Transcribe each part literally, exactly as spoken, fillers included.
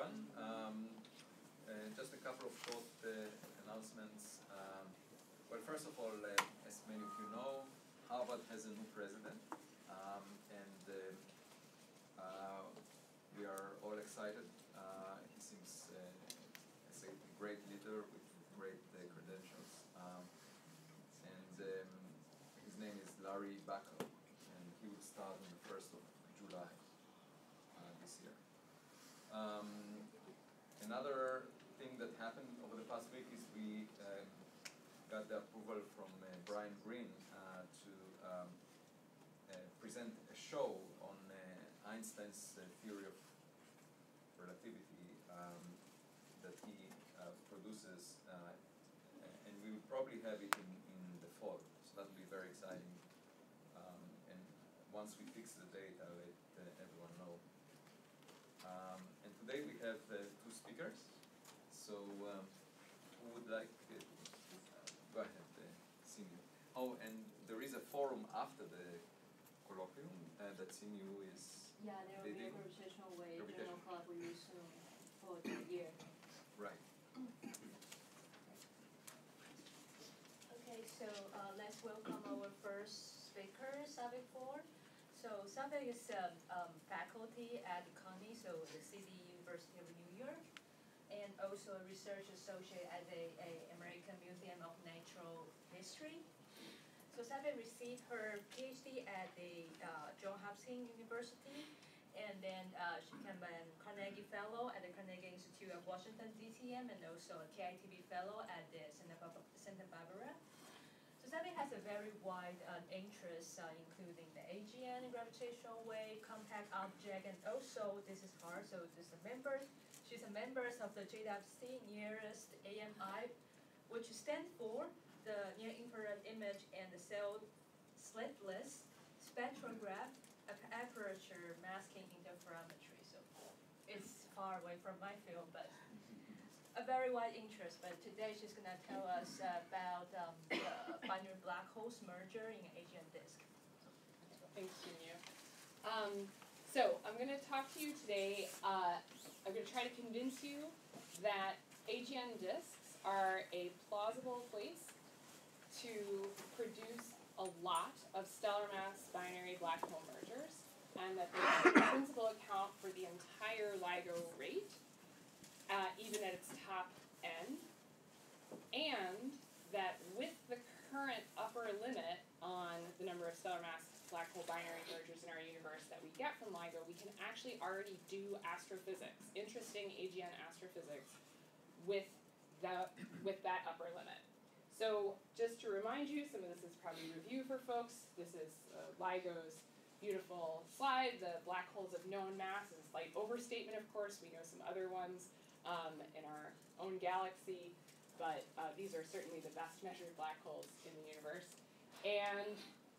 everyone. Um, uh, just a couple of short uh, announcements. Um, well, first of all, uh, as many of you know, Harvard has a new president, um, and uh, uh, we are all excited. Uh, he seems, uh, I say, a great leader with great uh, credentials. Um, and um, his name is Larry Bakker, and he will start on the first of July uh, this year. Um, another thing that happened over the past week is we uh, got the approval from uh, Brian Greene uh, to um, uh, present a show on uh, Einstein's uh, theory of relativity um, that he uh, produces, uh, and we will probably have it in, in the fall, so that will be very exciting. Um, and once we fix the date, I'll let uh, everyone know. Um, and today we have uh, two speakers, so um, who would like uh, go ahead, uh, Simeon. Oh, and there is a forum after the colloquium uh, that Simeon is Yeah, there will be a gravitational wave journal club we will soon for the year. Right. Okay, so uh, let's welcome our first speaker, Savik Ford. So Savik is um, um, faculty at Connie, so the City University of New York, and also a research associate at the a American Museum of Natural History. So Savik received her PhD at the uh, Johns Hopkins University, and then uh, she became a Carnegie Fellow at the Carnegie Institute of Washington, D T M, and also a K I T B Fellow at the Santa Barbara. So Savik has a very wide uh, interest, uh, including the A G N, gravitational wave, compact object, and also, this is hard, so this is a member, she's a member of the J W C Nearest A M I, which stands for the Near Infrared Image and the Cell Slitless Spectrograph Aperture Masking Interferometry. So it's far away from my field, but a very wide interest. But today she's going to tell us uh, about um, the binary black holes merger in A G N disk. Thanks, Junia. Um, so I'm going to talk to you today. Uh, I'm going to try to convince you that A G N disks are a plausible place to produce a lot of stellar mass binary black hole mergers, and that they in principle account for the entire LIGO rate, uh, even at its top end, and that with the current upper limit on the number of stellar mass black hole binary mergers in our universe that we get from LIGO, we can actually already do astrophysics, interesting A G N astrophysics, with that, with that upper limit. So just to remind you, some of this is probably review for folks. This is uh, LIGO's beautiful slide, the black holes of known mass. Is a slight overstatement, of course. We know some other ones um, in our own galaxy, but uh, these are certainly the best measured black holes in the universe. And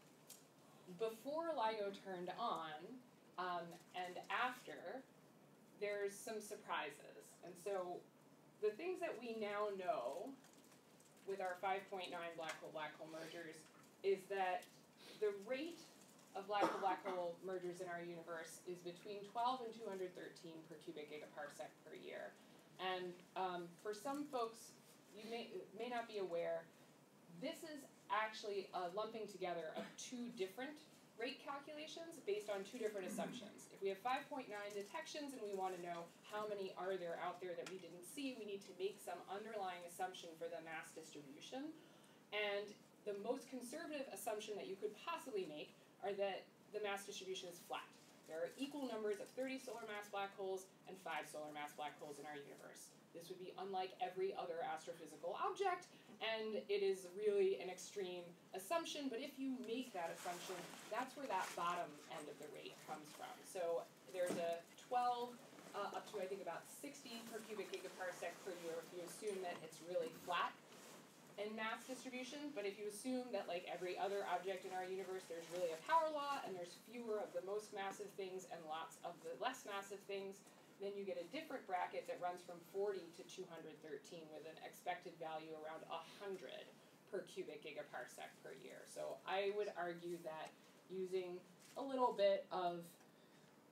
before LIGO turned on, um, and after, there's some surprises. And so the things that we now know with our five point nine black hole black hole mergers is that the rate of black hole black hole mergers in our universe is between twelve and two hundred thirteen per cubic gigaparsec per year. And um, for some folks, you may may not be aware, this is actually a lumping together of two different rate calculations based on two different assumptions. If we have five point nine detections and we want to know how many are there out there that we didn't see, we need to make some underlying assumption for the mass distribution. And the most conservative assumption that you could possibly make are that the mass distribution is flat. There are equal numbers of thirty solar mass black holes and five solar mass black holes in our universe. This would be unlike every other astrophysical object, and it is really an extreme assumption, but if you make that assumption, that's where that bottom end of the rate comes from. So there's a twelve uh, up to, I think, about sixty per cubic gigaparsec per year if you assume that it's really flat in mass distribution, but if you assume that, like every other object in our universe, there's really a power law, and there's fewer of the most massive things and lots of the less massive things, then you get a different bracket that runs from forty to two hundred thirteen with an expected value around one hundred per cubic gigaparsec per year. So I would argue that using a little bit of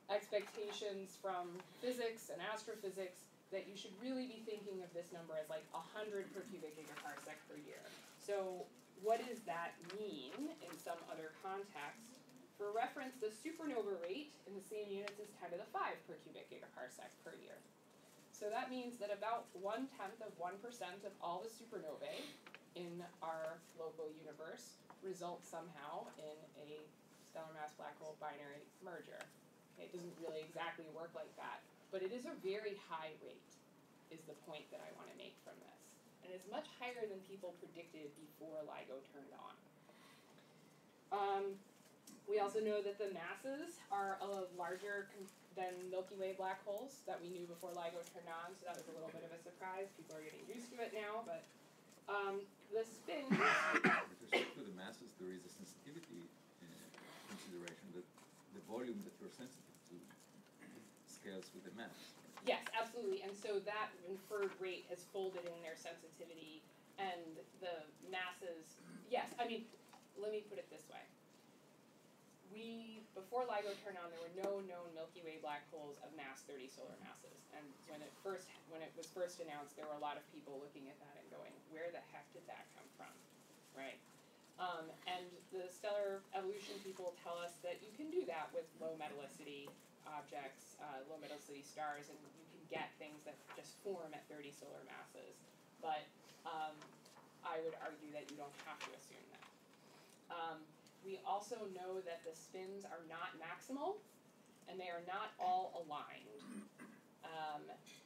expectations from physics and astrophysics that you should really be thinking of this number as like one hundred per cubic gigaparsec per year. So what does that mean in some other context? For reference, the supernova rate in the same units is ten to the five per cubic gigaparsec per year. So that means that about one-tenth of one percent of all the supernovae in our local universe result somehow in a stellar mass black hole binary merger. Okay, it doesn't really exactly work like that, but it is a very high rate, is the point that I want to make from this. And it's much higher than people predicted before LIGO turned on. Um, we also know that the masses are a larger com- than Milky Way black holes that we knew before LIGO turned on, so that was a little bit of a surprise. People are getting used to it now, but um, the spin... With respect to the masses, there is a sensitivity uh, consideration that the volume that you're sensitive to scales with the mass. Yes, absolutely, and so that inferred rate has folded in their sensitivity, and the masses, yes, I mean, let me put it this way. We, before LIGO turned on, there were no known Milky Way black holes of mass thirty solar masses, and when it first, when it was first announced, there were a lot of people looking at that and going, where the heck did that come from, right? Um, and the stellar evolution people tell us that you can do that with low metallicity objects, uh, low metallicity stars, and you can get things that just form at thirty solar masses. But um, I would argue that you don't have to assume that. Um, we also know that the spins are not maximal, and they are not all aligned. Um,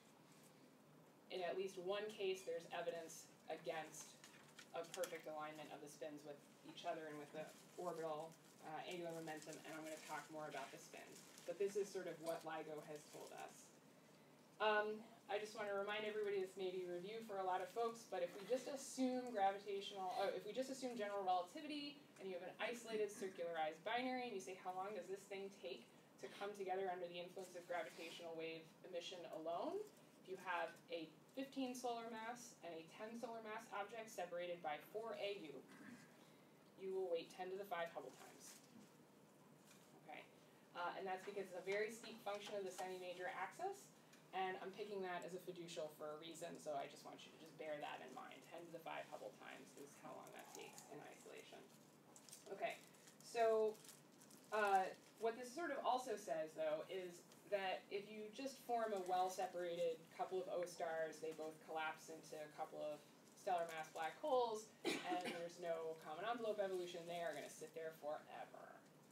in at least one case, there's evidence against a perfect alignment of the spins with each other and with the orbital uh, angular momentum, and I'm going to talk more about the spins. But this is sort of what LIGO has told us. Um, I just want to remind everybody, this may be review for a lot of folks, but if we just assume gravitational, oh, if we just assume general relativity, and you have an isolated circularized binary, and you say how long does this thing take to come together under the influence of gravitational wave emission alone, if you have a fifteen solar mass and a ten solar mass object separated by four A U, you will weight ten to the five Hubble times. Okay, uh, and that's because it's a very steep function of the semi-major axis, and I'm picking that as a fiducial for a reason, so I just want you to just bear that in mind. ten to the five Hubble times is how long that takes in isolation. Okay, so uh, what this sort of also says, though, is that if you just form a well-separated couple of O stars, they both collapse into a couple of stellar mass black holes, and there's no common envelope evolution, they are going to sit there forever.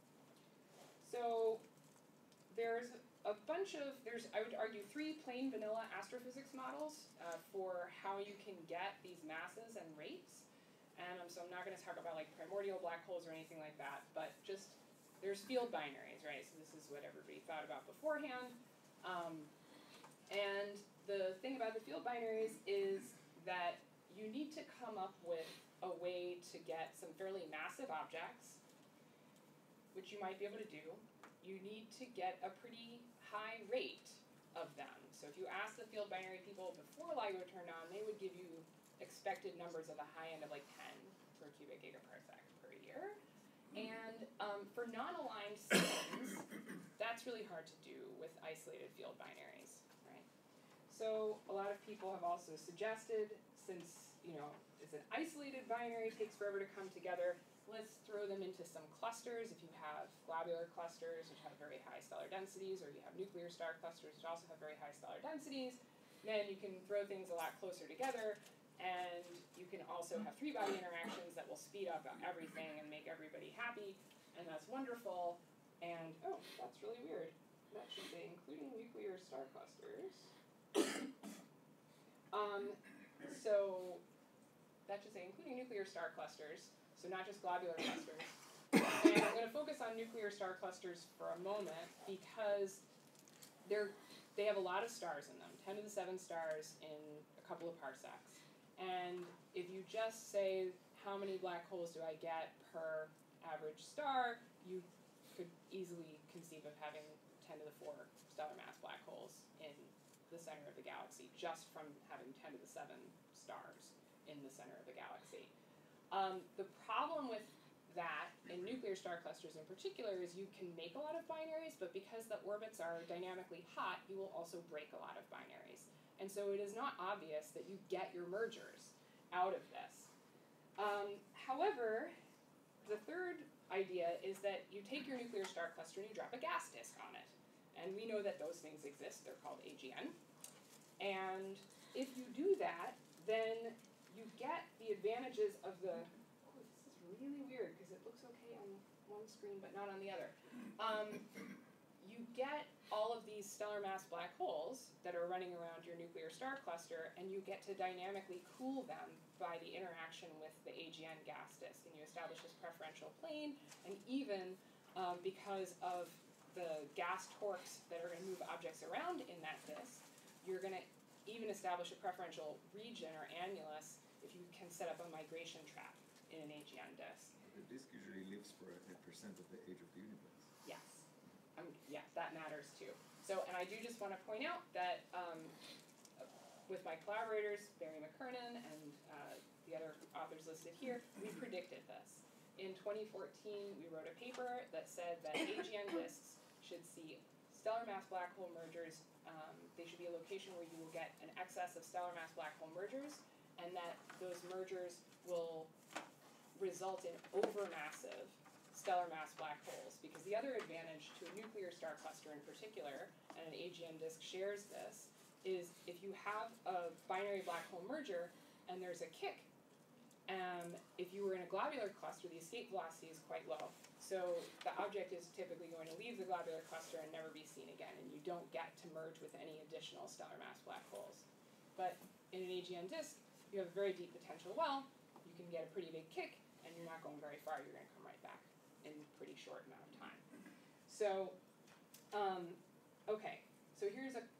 So there's a bunch of, there's, I would argue, three plain vanilla astrophysics models uh, for how you can get these masses and rates. And um, so I'm not going to talk about like primordial black holes or anything like that, but just, there's field binaries, right? So this is what everybody thought about beforehand. Um, and the thing about the field binaries is that you need to come up with a way to get some fairly massive objects, which you might be able to do. You need to get a pretty high rate of them. So if you ask the field binary people before LIGO turned on, they would give you expected numbers of the high end of like ten per cubic gigaparsec per year. And um, for non-aligned spins, that's really hard to do with isolated field binaries, right? So a lot of people have also suggested, since, you know, it's an isolated binary, takes forever to come together, let's throw them into some clusters. If you have globular clusters, which have very high stellar densities, or you have nuclear star clusters, which also have very high stellar densities, then you can throw things a lot closer together, and you can also have three-body interactions that will speed up everything and make everybody happy, and that's wonderful. And, oh, that's really weird. That should say including nuclear star clusters. um, so, that should say including nuclear star clusters. So not just globular clusters. And I'm going to focus on nuclear star clusters for a moment because they're, they have a lot of stars in them, ten to the seven stars in a couple of parsecs. And if you just say, how many black holes do I get per average star, you could easily conceive of having ten to the four stellar mass black holes in the center of the galaxy, just from having ten to the seven stars in the center of the galaxy. Um, the problem with that in nuclear star clusters in particular is you can make a lot of binaries, but because the orbits are dynamically hot, you will also break a lot of binaries. And so it is not obvious that you get your mergers out of this. Um, however, the third idea is that you take your nuclear star cluster and you drop a gas disk on it. And we know that those things exist. They're called A G N. And if you do that, then you get the advantages of the, oh, this is really weird because it looks okay on one screen but not on the other. Um, you get all of these stellar mass black holes that are running around your nuclear star cluster, and you get to dynamically cool them by the interaction with the A G N gas disk. And you establish this preferential plane, and even um, because of the gas torques that are going to move objects around in that disk, you're going to even establish a preferential region or annulus if you can set up a migration trap in an A G N disk. The disk usually lives for a, a percent of the age of the universe. Yes. Um, yeah, that matters too. So, and I do just want to point out that um, with my collaborators, Barry McKernan and uh, the other authors listed here, we predicted this. In twenty fourteen, we wrote a paper that said that A G N disks should see stellar mass black hole mergers. Um, they should be a location where you will get an excess of stellar mass black hole mergers, and that those mergers will result in overmassive stellar mass black holes. Because the other advantage to a nuclear star cluster in particular, and an A G N disk shares this, is if you have a binary black hole merger and there's a kick, um, if you were in a globular cluster, the escape velocity is quite low. So the object is typically going to leave the globular cluster and never be seen again, and you don't get to merge with any additional stellar mass black holes. But in an A G N disk, you have a very deep potential well, you can get a pretty big kick, and you're not going very far, you're going to come right back in a pretty short amount of time. So, um, okay, so here's a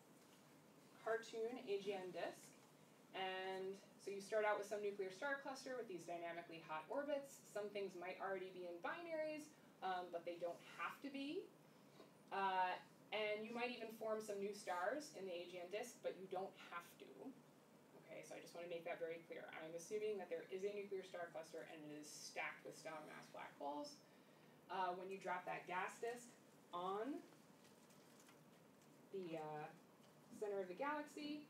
cartoon A G N disk, and so you start out with some nuclear star cluster with these dynamically hot orbits. Some things might already be in binaries, um, but they don't have to be. Uh, and you might even form some new stars in the A G N disk, but you don't have to. Okay, so I just want to make that very clear. I'm assuming that there is a nuclear star cluster and it is stacked with stellar mass black holes. Uh, when you drop that gas disk on the uh, center of the galaxy,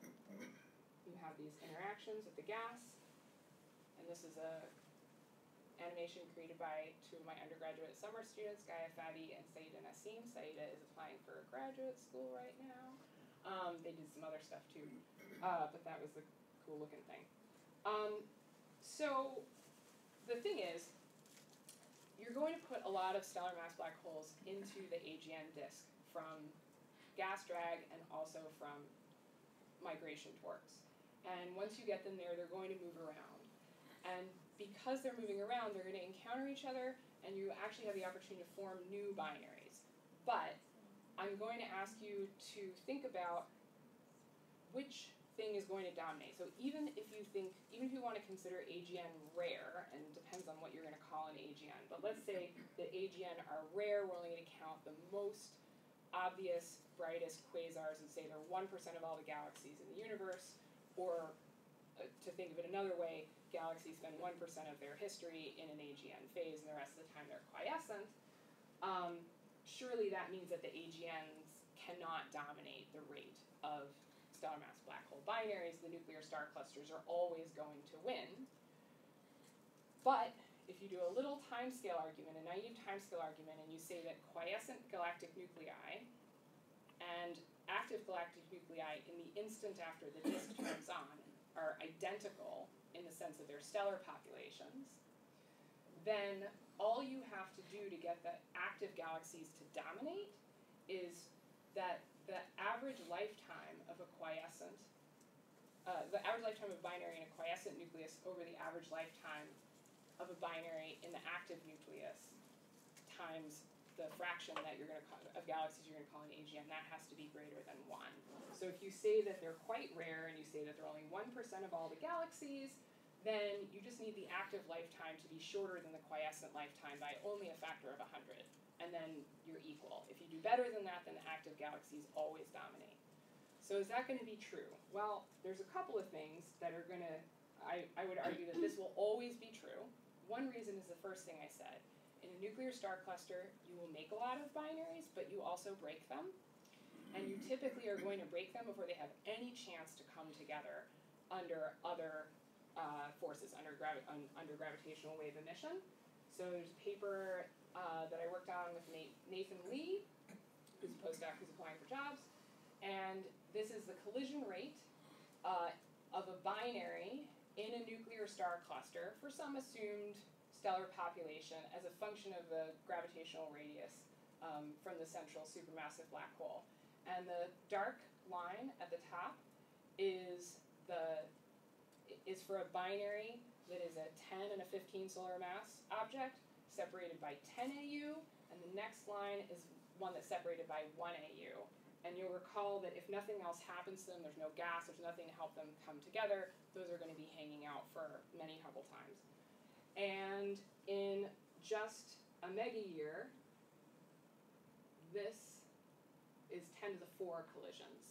you have these interactions with the gas, and this is a animation created by two of my undergraduate summer students, Gaia Fadi and Saida Nassim. Saida is applying for graduate school right now. Um, they did some other stuff too, uh, but that was the cool looking thing. Um, so the thing is, you're going to put a lot of stellar mass black holes into the A G N disk from gas drag and also from migration torques. And once you get them there, they're going to move around. And because they're moving around, they're going to encounter each other, and you actually have the opportunity to form new binaries. But I'm going to ask you to think about which thing is going to dominate. So even if you think, even if you want to consider A G N rare, and it depends on what you're going to call an A G N, but let's say that A G N are rare, we're only going to count the most obvious, brightest quasars and say they're one percent of all the galaxies in the universe. Or, uh, to think of it another way, galaxies spend one percent of their history in an A G N phase, and the rest of the time they're quiescent. Um, surely that means that the A G Ns cannot dominate the rate of stellar mass black hole binaries. The nuclear star clusters are always going to win. But if you do a little timescale argument, a naive timescale argument, and you say that quiescent galactic nuclei and active galactic nuclei in the instant after the disk turns on are identical in the sense of their stellar populations, then all you have to do to get the active galaxies to dominate is that the average lifetime of a quiescent, uh, the average lifetime of a binary in a quiescent nucleus over the average lifetime of a binary in the active nucleus times the fraction that you're going to call, of galaxies you're going to call an A G N, that has to be greater than one. So if you say that they're quite rare and you say that they're only one percent of all the galaxies, then you just need the active lifetime to be shorter than the quiescent lifetime by only a factor of one hundred, and then you're equal. If you do better than that, then the active galaxies always dominate. So is that going to be true? Well, there's a couple of things that are going to, I, I would argue that this will always be true. one reason is the first thing I said. In a nuclear star cluster, you will make a lot of binaries, but you also break them. And you typically are going to break them before they have any chance to come together under other uh, forces, under, gravi- un- under gravitational wave emission. So there's a paper uh, that I worked on with Nate, Nathan Lee, who's a postdoc who's applying for jobs. And this is the collision rate uh, of a binary in a nuclear star cluster for some assumed stellar population as a function of the gravitational radius um, from the central supermassive black hole. And the dark line at the top is the is for a binary that is a ten and a fifteen solar mass object separated by ten A U, and the next line is one that's separated by one A U. And you'll recall that if nothing else happens to them, there's no gas, there's nothing to help them come together, those are going to be hanging out for many Hubble times. And in just a mega year, this is ten to the four collisions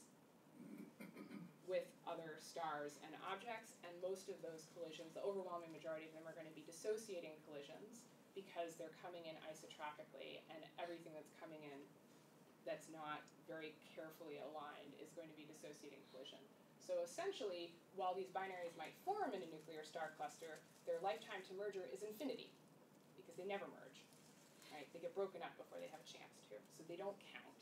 with other stars and objects, and most of those collisions, the overwhelming majority of them, are going to be dissociating collisions because they're coming in isotropically, and everything that's coming in that's not very carefully aligned is going to be dissociating collision. So essentially, while these binaries might form in a nuclear star cluster, their lifetime to merger is infinity, because they never merge, right? They get broken up before they have a chance to, so they don't count.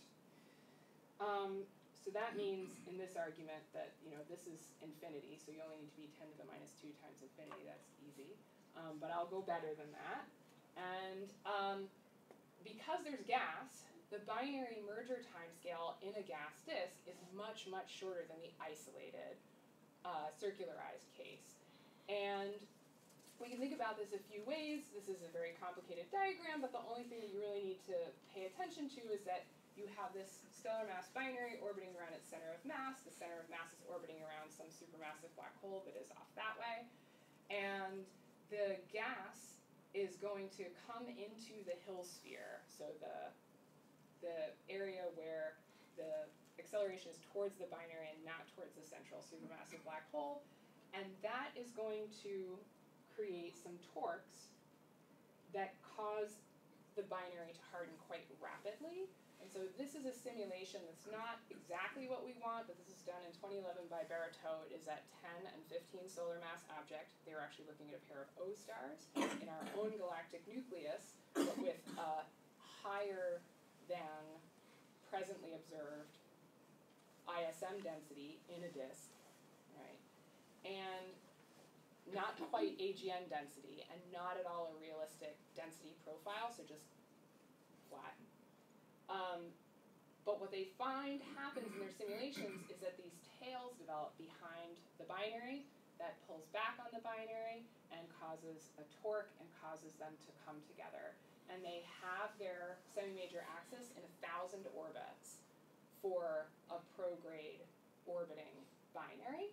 Um, so that means, in this argument, that you know this is infinity, so you only need to be ten to the minus two times infinity, that's easy. Um, but I'll go better than that. And um, because there's gas, the binary merger timescale in a gas disk is much, much shorter than the isolated uh, circularized case. And we can think about this a few ways. This is a very complicated diagram, but the only thing that you really need to pay attention to is that you have this stellar mass binary orbiting around its center of mass. The center of mass is orbiting around some supermassive black hole that is off that way. And the gas is going to come into the Hill sphere, so the the area where the acceleration is towards the binary and not towards the central supermassive black hole, and that is going to create some torques that cause the binary to harden quite rapidly. And so this is a simulation that's not exactly what we want, but this is done in twenty eleven by Baratow. It is at ten and fifteen solar mass object. They were actually looking at a pair of O stars in our own galactic nucleus, but with a higher than presently observed I S M density in a disk, right? And not quite A G N density, and not at all a realistic density profile, so just flat. Um, but what they find happens in their simulations is that these tails develop behind the binary that pulls back on the binary and causes a torque and causes them to come together. And they have their semi-major axis in a thousand orbits for a prograde orbiting binary.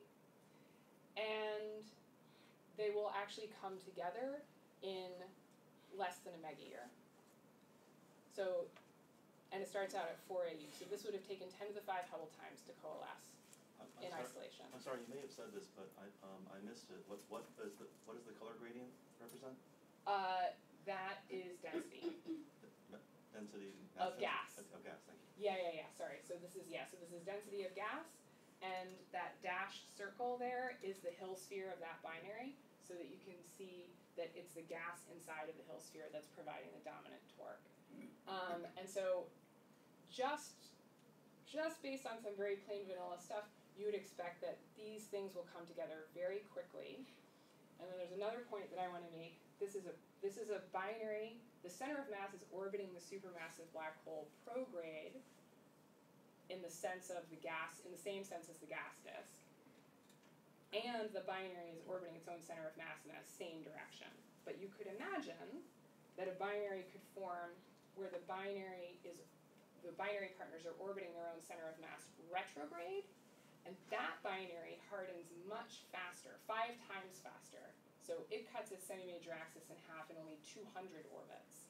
And they will actually come together in less than a mega year. So, and it starts out at four A U. So this would have taken ten to the five Hubble times to coalesce I'm, I'm in sorry, isolation. I'm sorry, you may have said this, but I um I missed it. What what does the what does the color gradient represent? Uh, that is density. Density Of mass gas. Of, of gas, thank you. Yeah, yeah, yeah, sorry. So this is, yeah, so this is density of gas, and that dashed circle there is the Hill sphere of that binary, so that you can see that it's the gas inside of the Hill sphere that's providing the dominant torque. Um, and so just, just based on some very plain vanilla stuff, you would expect that these things will come together very quickly. And then there's another point that I want to make. This is a this is a binary. The center of mass is orbiting the supermassive black hole prograde in the sense of the gas, in the same sense as the gas disk. And the binary is orbiting its own center of mass in that same direction. But you could imagine that a binary could form where the binary is, the binary partners are orbiting their own center of mass retrograde, and that binary hardens much faster, five times faster. So it cuts its semi-major axis in half in only two hundred orbits.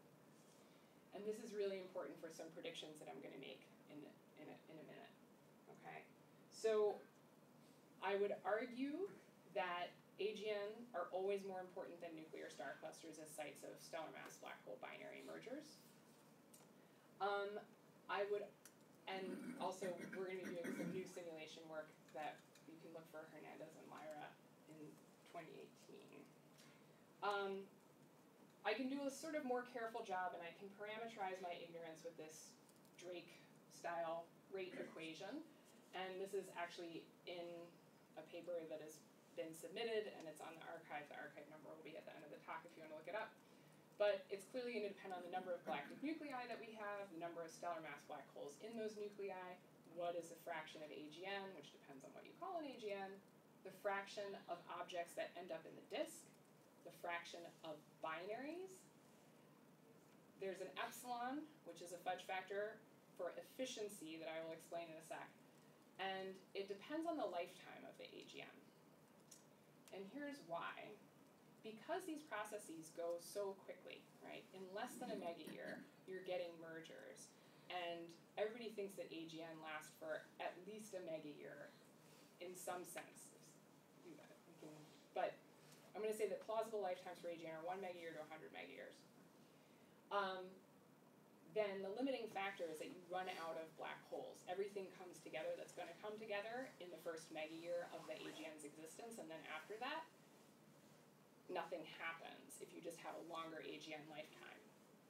And this is really important for some predictions that I'm going to make in, in, a, in a minute. Okay? So I would argue that A G N are always more important than nuclear star clusters as sites of stellar mass black hole binary mergers. Um, I would, and also we're going to be doing some new simulation work that you can look for Hernandez and Lyra in twenty eighteen. Um, I can do a sort of more careful job, and I can parameterize my ignorance with this Drake-style rate equation. And this is actually in a paper that has been submitted, and it's on the archive. The archive number will be at the end of the talk if you want to look it up. But it's clearly going to depend on the number of galactic nuclei that we have, the number of stellar mass black holes in those nuclei, what is the fraction of A G N, which depends on what you call an A G N, the fraction of objects that end up in the disk, the fraction of binaries. There's an epsilon, which is a fudge factor for efficiency that I will explain in a sec. And it depends on the lifetime of the A G M. And here's why. Because these processes go so quickly, right? In less than a mega year, you're getting mergers. And everybody thinks that A G N lasts for at least a mega year in some sense. You know, we can, but I'm going to say that plausible lifetimes for A G N are one mega year to one hundred mega years. Um, then the limiting factor is that you run out of black holes. Everything comes together that's going to come together in the first mega year of the A G N's existence, and then after that, nothing happens if you just have a longer A G N lifetime.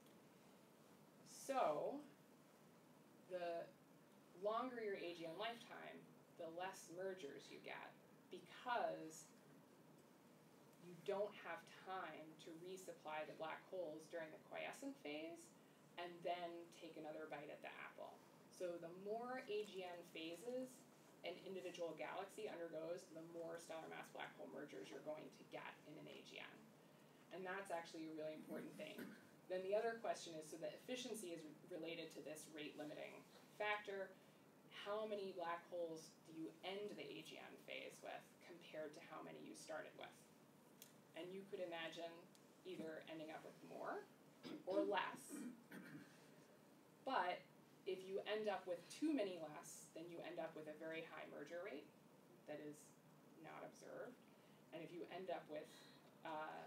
So, the longer your A G N lifetime, the less mergers you get, because you don't have time to resupply the black holes during the quiescent phase and then take another bite at the apple. So the more A G N phases an individual galaxy undergoes, the more stellar mass black hole mergers you're going to get in an A G N. And that's actually a really important thing. Then the other question is, so the efficiency is related to this rate limiting factor. How many black holes do you end the A G N phase with compared to how many you started with? And you could imagine either ending up with more or less. But if you end up with too many less, then you end up with a very high merger rate that is not observed. And if you end up with, uh,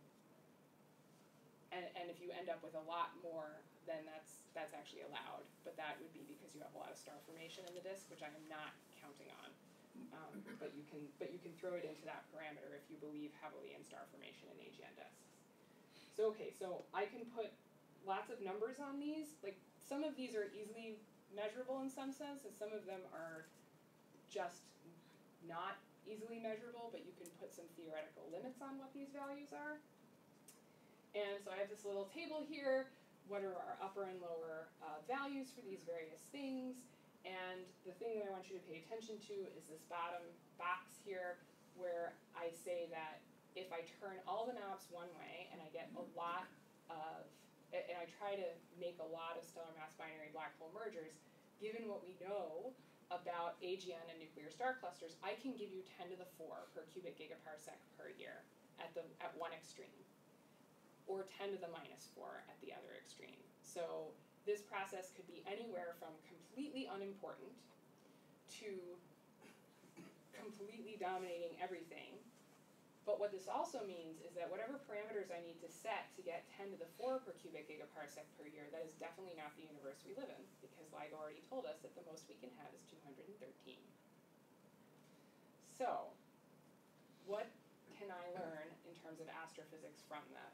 and, and if you end up with a lot more, then that's that's actually allowed. But that would be because you have a lot of star formation in the disk, which I am not counting on. Um, but you can but you can throw it into that parameter if you believe heavily in star formation in A G N disks. So okay, so I can put lots of numbers on these. Like some of these are easily measurable in some sense, and some of them are just not easily measurable, but you can put some theoretical limits on what these values are. And so I have this little table here. What are our upper and lower uh, values for these various things? And the thing that I want you to pay attention to is this bottom box here, where I say that if I turn all the knobs one way and I get a lot of, and I try to make a lot of stellar mass binary black hole mergers, given what we know about A G N and nuclear star clusters, I can give you ten to the four per cubic gigaparsec per year at the at one extreme, or ten to the minus four at the other extreme. So this process could be anywhere from completely unimportant to completely dominating everything. But what this also means is that whatever parameters I need to set to get ten to the four per cubic gigaparsec per year, that is definitely not the universe we live in, because LIGO already told us that the most we can have is two hundred thirteen. So, what can I learn in terms of astrophysics from this?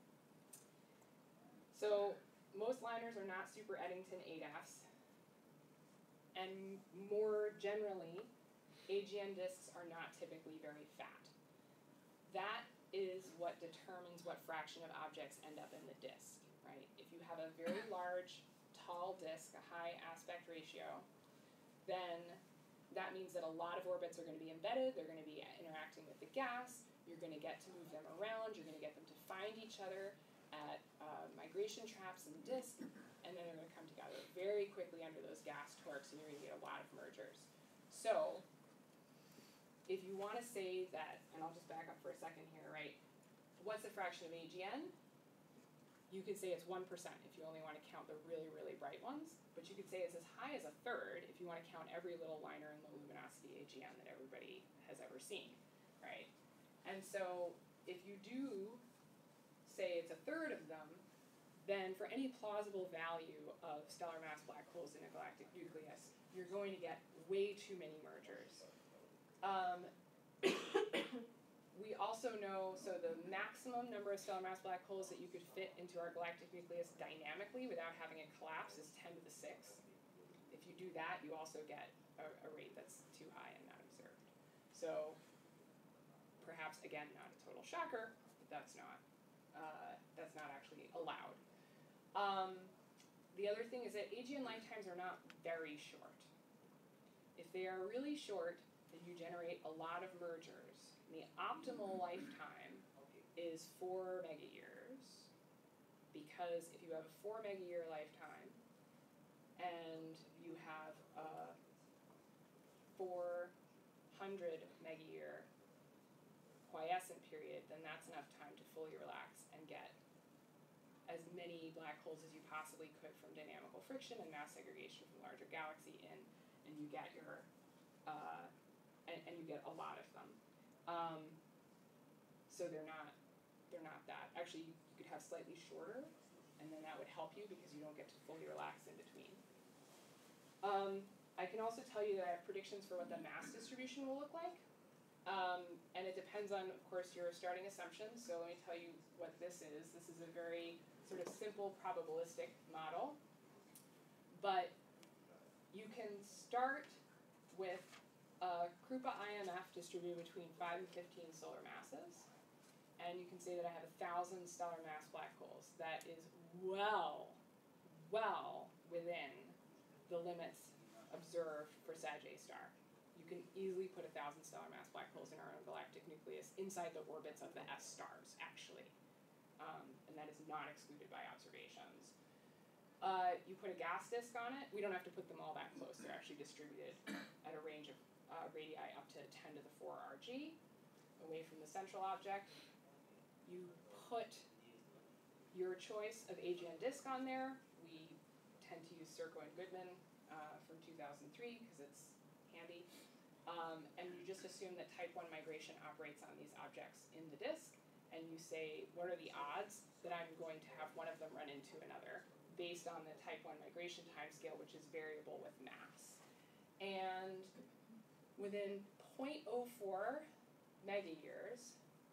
So, most liners are not super Eddington eight Fs, and more generally, A G N disks are not typically very fat. That is what determines what fraction of objects end up in the disk, right? If you have a very large, tall disk, a high aspect ratio, then that means that a lot of orbits are going to be embedded, they're going to be interacting with the gas, you're going to get to move them around, you're going to get them to find each other at uh, migration traps in the disk, and then they're going to come together very quickly under those gas torques, and you're going to get a lot of mergers. So, if you want to say that, and I'll just back up for a second here, right? What's the fraction of A G N? You could say it's one percent if you only want to count the really, really bright ones, but you could say it's as high as a third if you want to count every little liner and low luminosity A G N that everybody has ever seen, right? And so if you do say it's a third of them, then for any plausible value of stellar mass black holes in a galactic nucleus, you're going to get way too many mergers. Um, we also know, so the maximum number of stellar mass black holes that you could fit into our galactic nucleus dynamically without having it collapse is ten to the sixth. If you do that, you also get a, a rate that's too high and not observed. So perhaps, again, not a total shocker, but that's not, uh, that's not actually allowed. Um, the other thing is that A G N lifetimes are not very short. If they are really short, then you generate a lot of mergers. And the optimal lifetime is four megayears, because if you have a four megayear lifetime and you have a four hundred megayear quiescent period, then that's enough time to fully relax and get as many black holes as you possibly could from dynamical friction and mass segregation from larger galaxy in, and you get your, uh, and, and you get a lot of them. Um, so they're not, they're not that. Actually, you could have slightly shorter, and then that would help you because you don't get to fully relax in between. Um, I can also tell you that I have predictions for what the mass distribution will look like. Um, and it depends on, of course, your starting assumptions. So let me tell you what this is. This is a very sort of simple probabilistic model. But you can start with a Krupa I M F distributed between five and fifteen solar masses. And you can say that I have a thousand stellar mass black holes. That is well, well within the limits observed for Sag A star. You can easily put a thousand stellar mass black holes in our own galactic nucleus inside the orbits of the S stars, actually. Um, and that is not excluded by observations. Uh, you put a gas disk on it. We don't have to put them all that close. They're actually distributed at a range of uh, radii up to ten to the four R G, away from the central object. You put your choice of A G N disk on there. We tend to use Serco and Goodman uh, from two thousand three because it's handy. Um, and you just assume that type one migration operates on these objects in the disk, and you say, what are the odds that I'm going to have one of them run into another based on the type one migration timescale, which is variable with mass. And within zero point zero four megayears,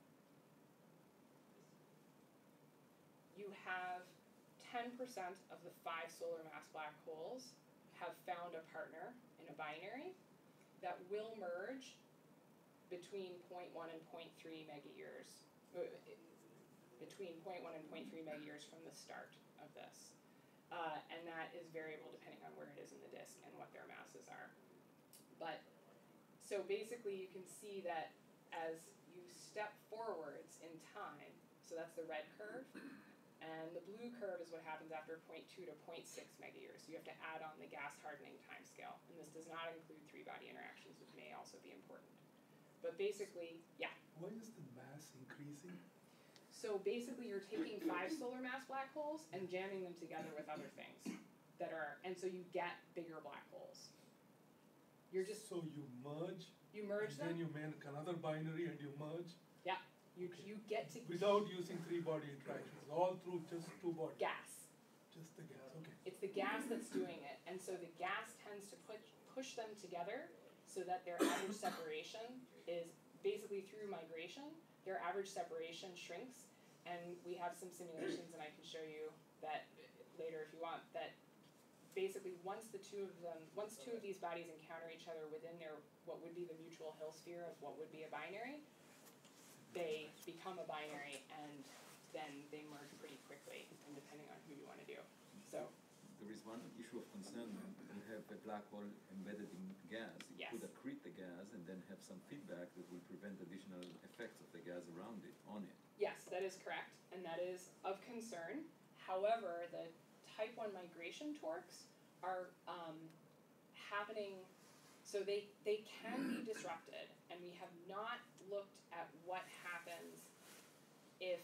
you have ten percent of the five solar mass black holes have found a partner in a binary that will merge between zero point one and zero point three megayears, uh, between zero point one and zero point three megayears from the start of this. Uh, and that is variable depending on where it is in the disk and what their masses are. But, so basically you can see that as you step forwards in time, so that's the red curve, and the blue curve is what happens after zero point two to zero point six megayears. So you have to add on the gas hardening timescale. And this does not include three-body interactions, which may also be important. But basically, yeah. Why is the mass increasing? So basically you're taking five solar mass black holes and jamming them together with other things that are, and so you get bigger black holes. You're just, So you merge, you merge and then them, you make another binary and you merge you, you get to without using three body interactions, all through just two bodies. gas. Just the gas, okay. It's the gas that's doing it, and so the gas tends to push push them together so that their average separation is basically through migration. Their average separation shrinks, and we have some simulations, and I can show you that later if you want. That basically once the two of them, once two of these bodies encounter each other within their what would be the mutual Hill sphere of what would be a binary, they become a binary, and then they merge pretty quickly, and depending on who you want to do. So. There is one issue of concern when you have a black hole embedded in gas. It Yes. could accrete the gas and then have some feedback that will prevent additional effects of the gas around it, on it. Yes, that is correct, and that is of concern. However, the type one migration torques are um, happening, so they, they can be disrupted, and we have not looked at what happens if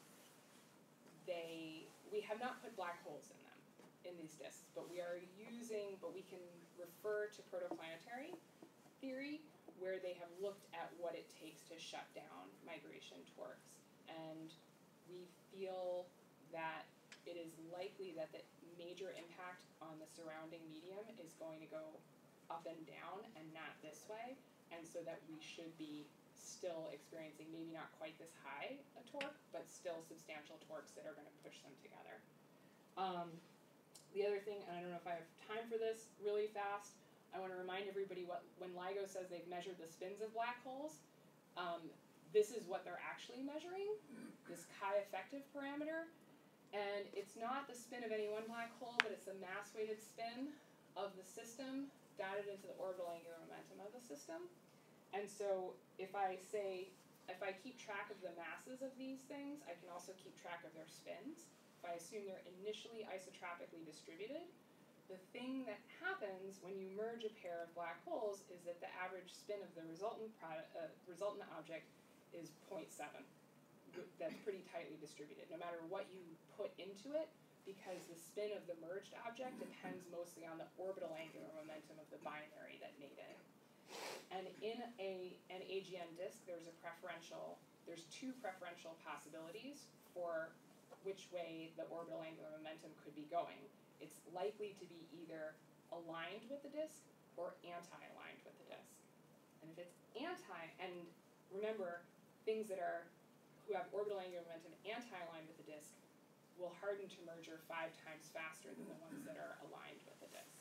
they, we have not put black holes in them, in these disks, but we are using, but we can refer to protoplanetary theory, where they have looked at what it takes to shut down migration torques. And we feel that it is likely that the major impact on the surrounding medium is going to go up and down and not this way, and so that we should be still experiencing maybe not quite this high a torque, but still substantial torques that are going to push them together. Um, the other thing, and I don't know if I have time for this really fast, I want to remind everybody what when LIGO says they've measured the spins of black holes, um, this is what they're actually measuring, this chi-effective parameter. And it's not the spin of any one black hole, but it's the mass-weighted spin of the system dotted into the orbital angular momentum of the system. And so if I say, if I keep track of the masses of these things, I can also keep track of their spins. If I assume they're initially isotropically distributed, the thing that happens when you merge a pair of black holes is that the average spin of the resultant product, uh, resultant object is zero point seven. That's pretty tightly distributed, no matter what you put into it, because the spin of the merged object depends mostly on the orbital angular momentum of the binary that made it. And in a an A G N disk, there's a preferential, there's two preferential possibilities for which way the orbital angular momentum could be going. It's likely to be either aligned with the disk or anti-aligned with the disk. And if it's anti, and remember, things that are who have orbital angular momentum anti-aligned with the disk will harden to merger five times faster than the ones that are aligned with the disk.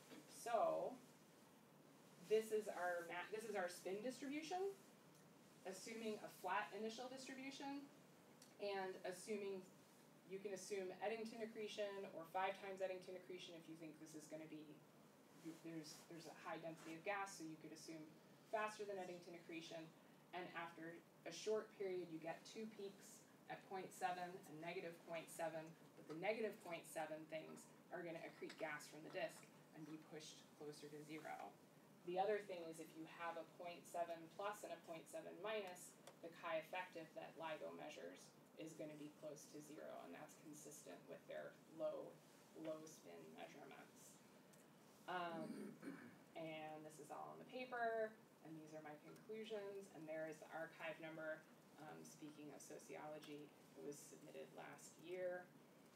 So this is our ma- this is our spin distribution, assuming a flat initial distribution, and assuming you can assume Eddington accretion or five times Eddington accretion if you think this is going to be there's there's a high density of gas, so you could assume faster than Eddington accretion, and after a short period you get two peaks at zero point seven and negative zero point seven, but the negative zero point seven things are going to accrete gas from the disk and be pushed closer to zero. The other thing is if you have a zero point seven plus and a zero point seven minus, the chi-effective that LIGO measures is going to be close to zero, and that's consistent with their low, low spin measurements. Um, and this is all in the paper. And these are my conclusions, and there is the archive number. Um, speaking of sociology, it was submitted last year,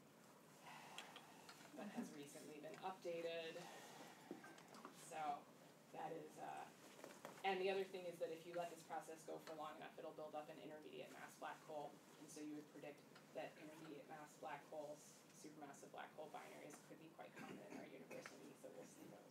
but has recently been updated. So that is, uh, and the other thing is that if you let this process go for long enough, it'll build up an intermediate mass black hole, and so you would predict that intermediate mass black holes, supermassive black hole binaries, could be quite common in our university, so we'll see those.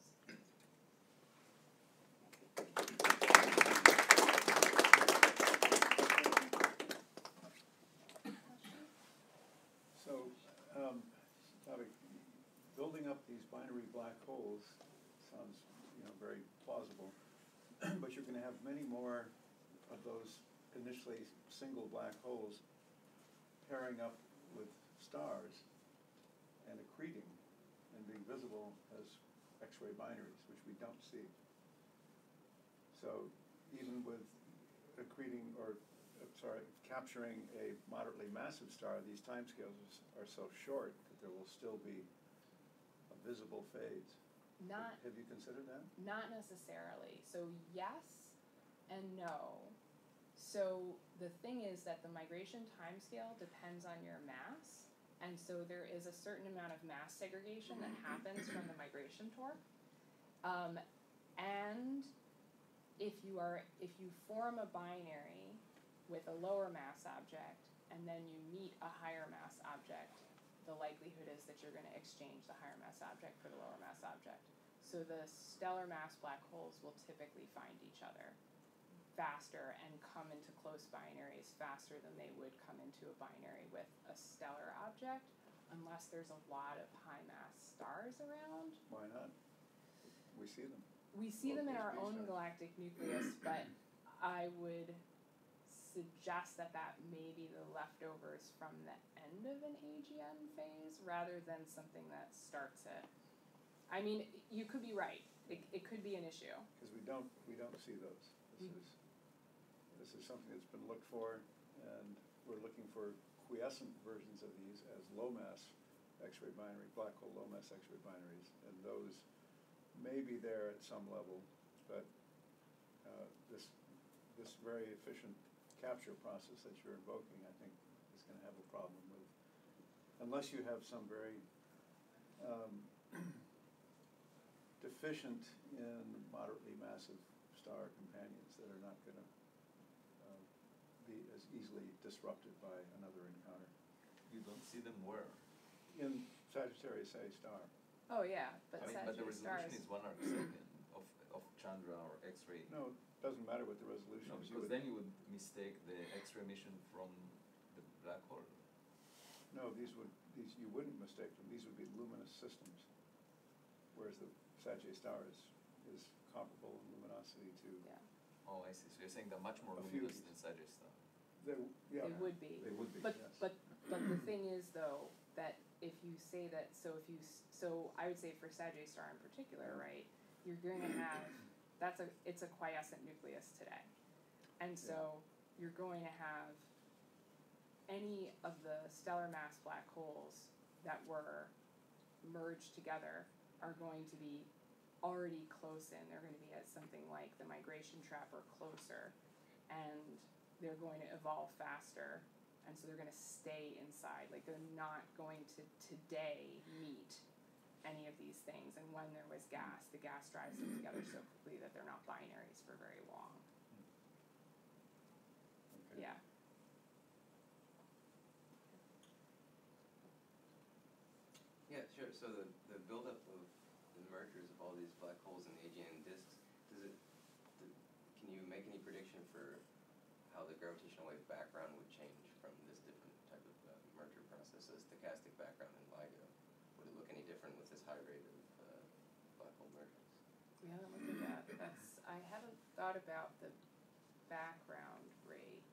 So, um, Tavik, building up these binary black holes sounds, you know, very plausible, but you're going to have many more of those initially single black holes pairing up with stars and accreting and being visible as X-ray binaries, which we don't see. So, even with accreting or uh, sorry, capturing a moderately massive star, these timescales are so short that there will still be a visible phase. Not Have you considered that? Not necessarily. So yes and no. So the thing is that the migration timescale depends on your mass, and so there is a certain amount of mass segregation that happens from the migration torque. Um, and if you are if you form a binary with a lower mass object and then you meet a higher mass object, the likelihood is that you're going to exchange the higher mass object for the lower mass object. So the stellar mass black holes will typically find each other faster and come into close binaries faster than they would come into a binary with a stellar object, unless there's a lot of high mass stars around. Why not? We see them. We see Well, them in those our B own stars. galactic nucleus, but I would suggest that that may be the leftovers from the end of an A G N phase rather than something that starts it. I mean, you could be right. It, it could be an issue. Because we don't, we don't see those. This We- is, this is something that's been looked for, and we're looking for quiescent versions of these as low mass X-ray binary, black hole low mass X-ray binaries, and those may be there at some level, but uh, this, this very efficient capture process that you're invoking, I think is gonna have a problem with, unless you have some very, um, deficient in moderately massive star companions that are not gonna, uh, be as easily disrupted by another encounter. You don't see them where? In Sagittarius A star, Oh, yeah, but I mean, but the Sagittarius stars. resolution is one arc second of, of Chandra or X-ray. no, it doesn't matter what the resolution No, is. You because would- then you would mistake the X-ray emission from the black hole. No, these would, these, you wouldn't mistake them, these would be luminous systems. Whereas the Sagittarius star is, is comparable in luminosity to, Yeah, Oh, I see. So you're saying they're much more A few luminous of than Sagittarius star. they, yeah. they would be. They would be, But, yes. but, but the thing is though, that if you say that, so if you, s- so I would say for Sagittarius star in particular, right, you're going to have, that's a, it's a quiescent nucleus today. And so you're going to have any of the stellar mass black holes that were merged together are going to be already close in, they're gonna be at something like the migration trap or closer, and they're going to evolve faster, and so they're gonna stay inside, like they're not going to today meet any of these things, and when there was gas, the gas drives them together so quickly that they're not binaries for very long. Okay. Yeah. Yeah, sure. So the, the buildup of the mergers of all these black holes in the A G N disks, does it, do, can you make any prediction for how the gravitational wave background would change from this different type of uh, merger process, a stochastic background in LIGO? Would it look any different with this high rate of uh, black hole mergers? We haven't looked at that, that's, I haven't thought about the background rate.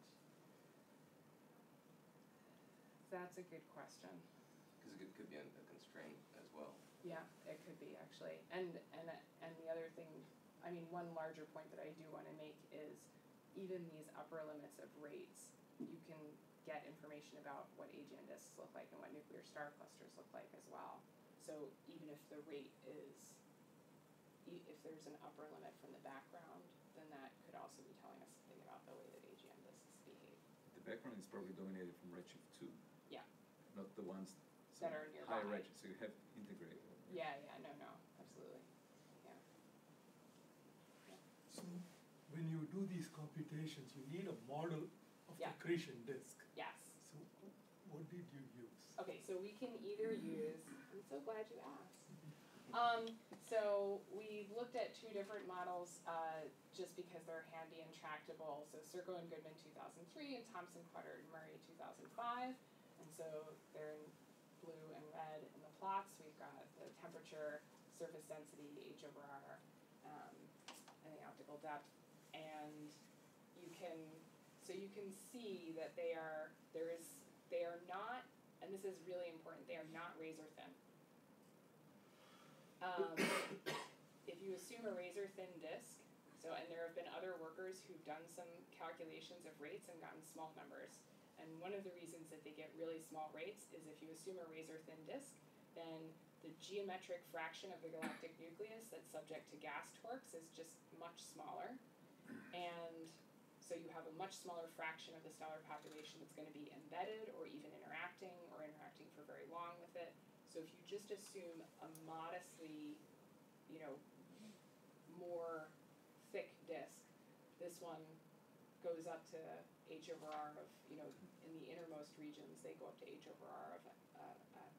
That's a good question. Because it could be a, a constraint as well. Yeah, it could be actually, and, and, and the other thing, I mean, one larger point that I do wanna make is even these upper limits of rates, you can get information about what A G N disks look like and what nuclear star clusters look like as well. So even if the rate is, i- if there's an upper limit from the background, then that could also be telling us something about the way that A G N disks behave. The background is probably dominated from redshift two. Yeah. Not the ones That are higher nearby. redshift, so you have integrated. Yeah, yeah, no, no, absolutely, yeah. So when you do these computations, you need a model of the Yeah. accretion disk. Yes. So what did you use? Okay, so we can either use, I'm so glad you asked. Um, so we've looked at two different models, uh, just because they're handy and tractable. So Serco and Goodman two thousand three and Thomson, Quattert and Murray two thousand five. And so they're in blue and red in the plots. We've got the temperature, surface density, H over R, um, and the optical depth. And you can, so you can see that they are, there is, they are not, and this is really important, they are not razor thin. Um, if you assume a razor thin disk, so, and there have been other workers who've done some calculations of rates and gotten small numbers. And one of the reasons that they get really small rates is if you assume a razor thin disk, then the geometric fraction of the galactic nucleus that's subject to gas torques is just much smaller. And so you have a much smaller fraction of the stellar population that's gonna be embedded or even interacting or interacting for very long with it. So if you just assume a modestly, you know, more thick disk, this one goes up to H over R of, you know, in the innermost regions, they go up to H over R of uh, uh,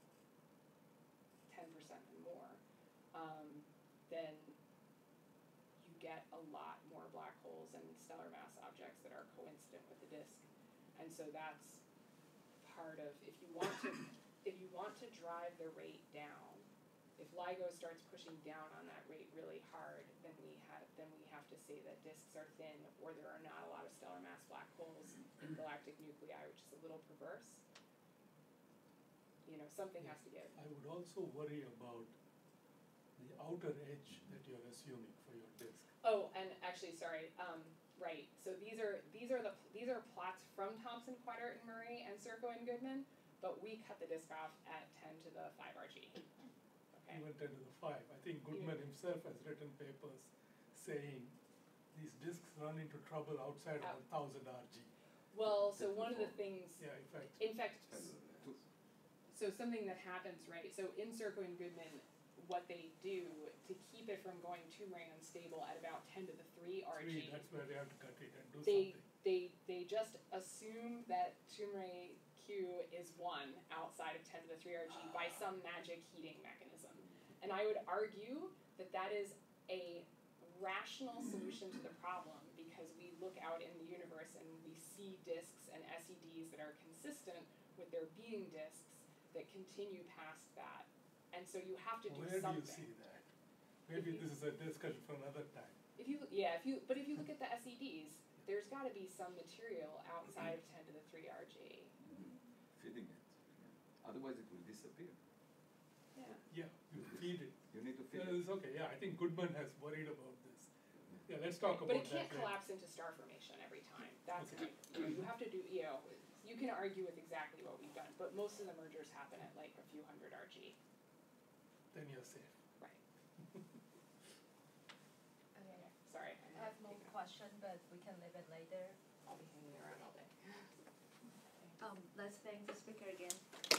ten percent and more, um, then you get a lot more black holes and stellar mass objects that are coincident with the disk. And so that's part of, if you want to, if you want to drive the rate down, if LIGO starts pushing down on that rate really hard, then we have, then we have to say that disks are thin or there are not a lot of stellar mass black holes in galactic nuclei, which is a little perverse. You know, something has to give. I would also worry about the outer edge that you're assuming for your disk. Oh, and actually, sorry, um, right, so these are, these are the, these are plots from Thomson, Quattert and Murray and Serco and Goodman, but we cut the disk off at ten to the five R G. Okay, Even ten to the five. I think Goodman himself has written papers saying these disks run into trouble outside of Out. one thousand R G. Well, so That's one of the before. things, Yeah, in fact, in fact, Depends on the mass. so something that happens, right? So in Circo and Goodman, what they do to keep it from going too ring unstable at about ten to the three R G, three, that's where they have to cut it and do they something. they they just assume that Tumre Q is one outside of ten to the three R G by some magic heating mechanism. And I would argue that that is a rational solution to the problem because we look out in the universe and we see disks and S E Ds that are consistent with there being disks that continue past that. And so you have to do Where something. do you see that? Maybe you- this is a discussion for another time. If you yeah, if you but if you look at the S E Ds, there's got to be some material outside of ten to the three R G. Feeding it. Yeah. Otherwise, it will disappear. Yeah. Yeah, you feed it. You need to feed Yeah, it. it's okay, yeah, I think Goodman has worried about this. Yeah, let's talk But about it that can't later. collapse into star formation every time. That's Okay. you, know, you have to do you know you can argue with exactly what we've done, but most of the mergers happen at like a few hundred R G. Then you're safe. Right. Okay. Sorry. I have more question, but we can leave it later. I'll be hanging around all day. Um, let's thank the speaker again.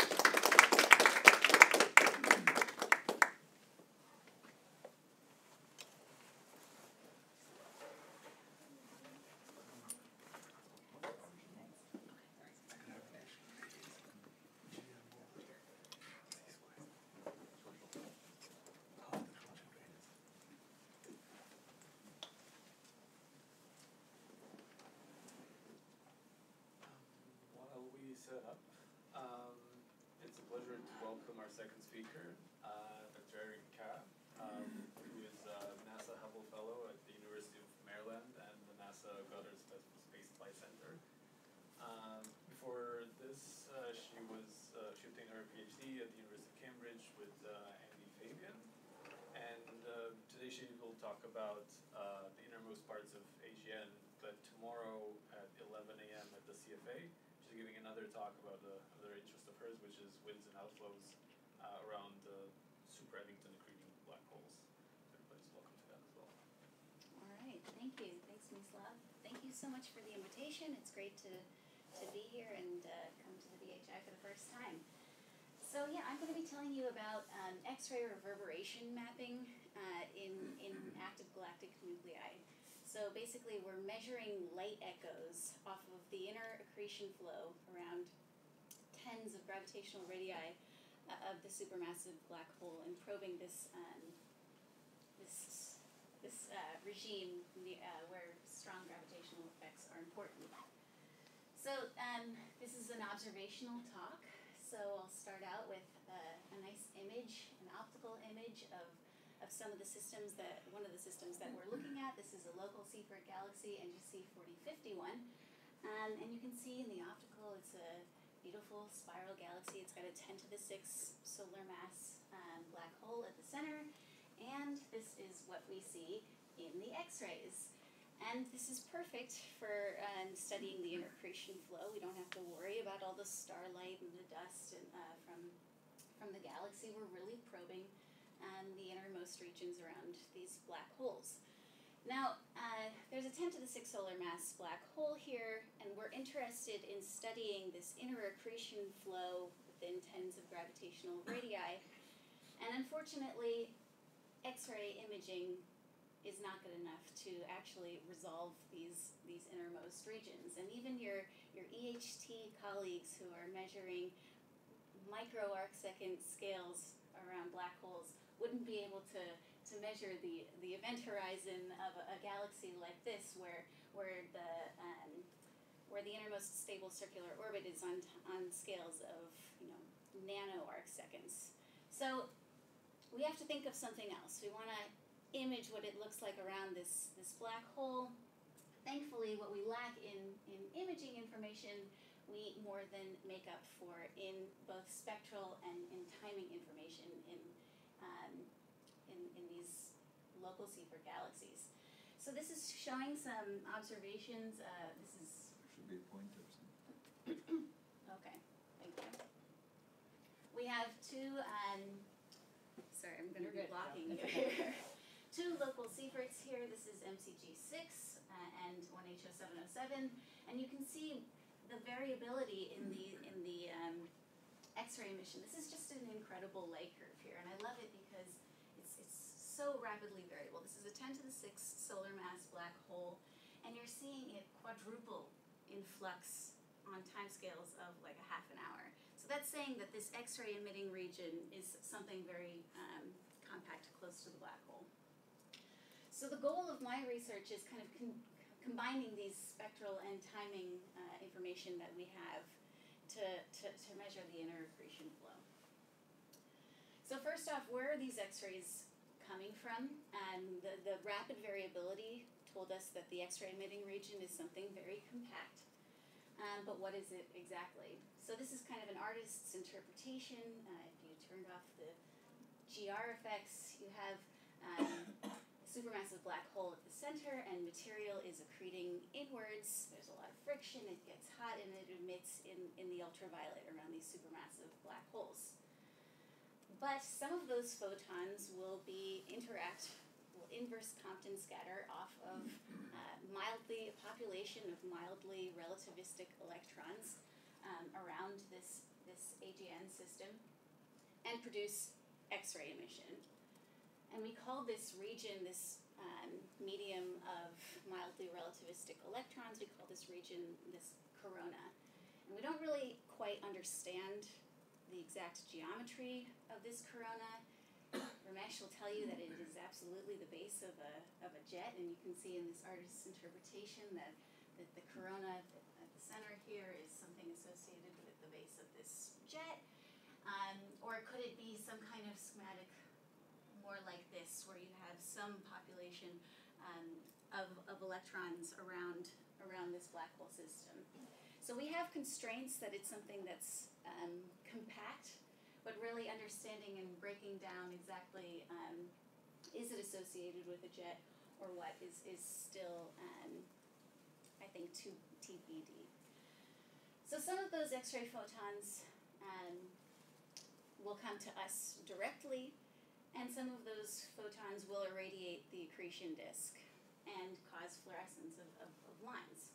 While we set up, um, it's a pleasure to welcome our second speaker, uh, Doctor Eric Ka, um, who is a NASA Hubble Fellow at the University of Maryland and the NASA Goddard Space Flight Center. Um, before this, uh, she was uh, she obtained her PhD at the University of Cambridge with uh, Andy Fabian, and uh, today she will talk about uh, the innermost parts of A G N. But tomorrow at eleven a m at the C F A, she's giving another talk about uh, another interest of hers, which is winds and outflows uh, around uh, super Eddington accreting black holes. Everybody's welcome to that as well. All right, thank you. Thanks, Mislav. Thank you so much for the invitation. It's great to, to be here and uh, come to the B H I for the first time. So yeah, I'm going to be telling you about um, X-ray reverberation mapping uh, in, in active galactic nuclei. So basically we're measuring light echoes off of the inner accretion flow around tens of gravitational radii uh, of the supermassive black hole and probing this um, this this uh, regime uh, where strong gravitational effects are important. So um, this is an observational talk. So I'll start out with uh, a nice image, an optical image of of some of the systems that, one of the systems that we're looking at. This is a local Seyfert galaxy, N G C forty fifty-one. Um, and you can see in the optical, it's a beautiful spiral galaxy. It's got a ten to the six solar mass um, black hole at the center. And this is what we see in the X-rays. And this is perfect for um, studying the accretion flow. We don't have to worry about all the starlight and the dust and, uh, from, from the galaxy. We're really probing and the innermost regions around these black holes. Now, uh, there's a ten to the six solar mass black hole here, and we're interested in studying this inner accretion flow within tens of gravitational radii. And unfortunately, X-ray imaging is not good enough to actually resolve these, these innermost regions. And even your, your E H T colleagues who are measuring micro arcsecond scales around black holes wouldn't be able to, to measure the, the event horizon of a, a galaxy like this, where where the um, where the innermost stable circular orbit is on on scales of you know nano arcseconds. So we have to think of something else. We want to image what it looks like around this this black hole. Thankfully, what we lack in in imaging information, we more than make up for in both spectral and in timing information in Um, in, in these local Seyfert galaxies. So this is showing some observations. Uh, this is Should be pointers. okay. Thank you. We have two. Um, sorry, I'm going to You're be good. blocking Yeah. you here. Two local Seyfert efforts here. This is M C G six uh, and one H O seven oh seven, and you can see the variability in the in the um, X-ray emission. This is just an incredible light curve here, and I love it because it's it's so rapidly variable. This is a ten to the sixth solar mass black hole, and you're seeing it quadruple in flux on timescales of like a half an hour. So that's saying that this X-ray emitting region is something very um, compact, close to the black hole. So the goal of my research is kind of con- combining these spectral and timing uh, information that we have to, to, to measure the inner accretion flow. So first off, where are these X-rays coming from? Um, the, the rapid variability told us that the X-ray emitting region is something very compact. Um, but what is it exactly? So this is kind of an artist's interpretation. Uh, if you turned off the G R effects, you have um, a supermassive black hole at the center, and material is accreting inwards. There's a lot of friction, it gets hot, and it emits in, in the ultraviolet around these supermassive black holes. But some of those photons will be interact, will inverse Compton scatter off of uh, mildly, a population of mildly relativistic electrons um, around this, this A G N system and produce X-ray emission. And we call this region, this um, medium of mildly relativistic electrons, we call this region this corona. And we don't really quite understand the exact geometry of this corona. Ramesh will tell you that it is absolutely the base of a, of a jet, and you can see in this artist's interpretation that, that the corona at the, at the center here is something associated with the base of this jet. Um, or could it be some kind of schematic more like this, where you have some population um, of, of electrons around, around this black hole system? So we have constraints that it's something that's um, compact, but really understanding and breaking down exactly, um, is it associated with a jet or what is, is still, um, I think, too T B D. So some of those X-ray photons um, will come to us directly, and some of those photons will irradiate the accretion disk and cause fluorescence of, of, of lines.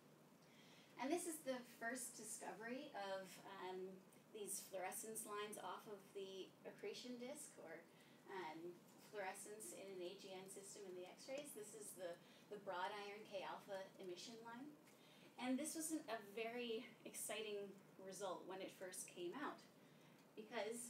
And this is the first discovery of um, these fluorescence lines off of the accretion disk, or um, fluorescence in an A G N system in the X-rays. This is the, the broad iron K alpha emission line. And this was an, a very exciting result when it first came out, because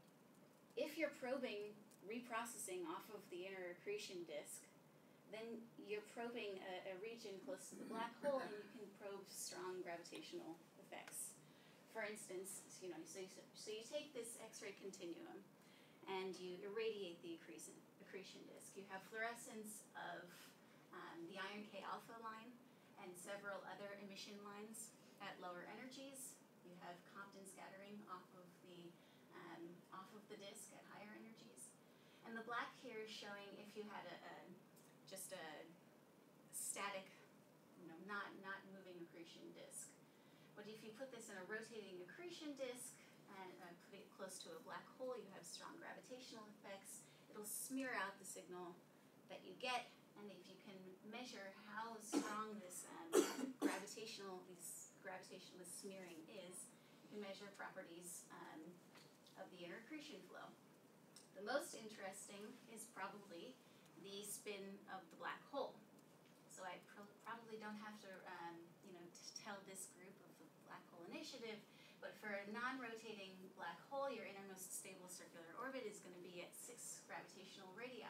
if you're probing reprocessing off of the inner accretion disk, then you're probing a, a region close to the black hole, and you can probe strong gravitational effects. For instance, you know, so you, so you take this X-ray continuum and you irradiate the accretion, accretion disk. You have fluorescence of um, the iron K alpha line and several other emission lines at lower energies. You have Compton scattering off of the um, off of the disk at higher energies. And the black here is showing if you had a, a just a static, you know, not, not moving accretion disk. But if you put this in a rotating accretion disk and uh, put it close to a black hole, you have strong gravitational effects. It'll smear out the signal that you get, and if you can measure how strong this um, gravitational, this gravitational smearing is, you can measure properties um, of the inner accretion flow. The most interesting is probably the spin of the black hole. So I pro- probably don't have to, um, you know, to tell this group of the Black Hole Initiative, but for a non-rotating black hole, your innermost stable circular orbit is going to be at six gravitational radii,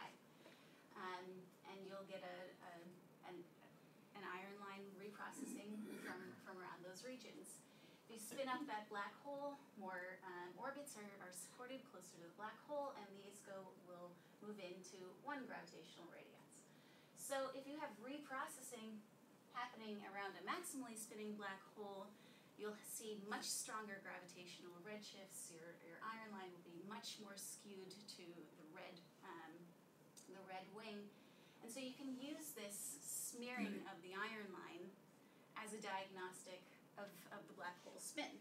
um, and you'll get a, a an, an iron line reprocessing from from around those regions. If you spin up that black hole, more um, orbits are, are supported closer to the black hole, and these go will move into one gravitational radius. So if you have reprocessing happening around a maximally spinning black hole, you'll see much stronger gravitational redshifts. Your, your iron line will be much more skewed to the red, um, the red wing. And so you can use this smearing of the iron line as a diagnostic of, of the black hole spin.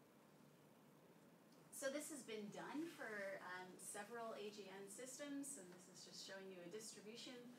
So this has been done for um, several A G N systems, and this is just showing you a distribution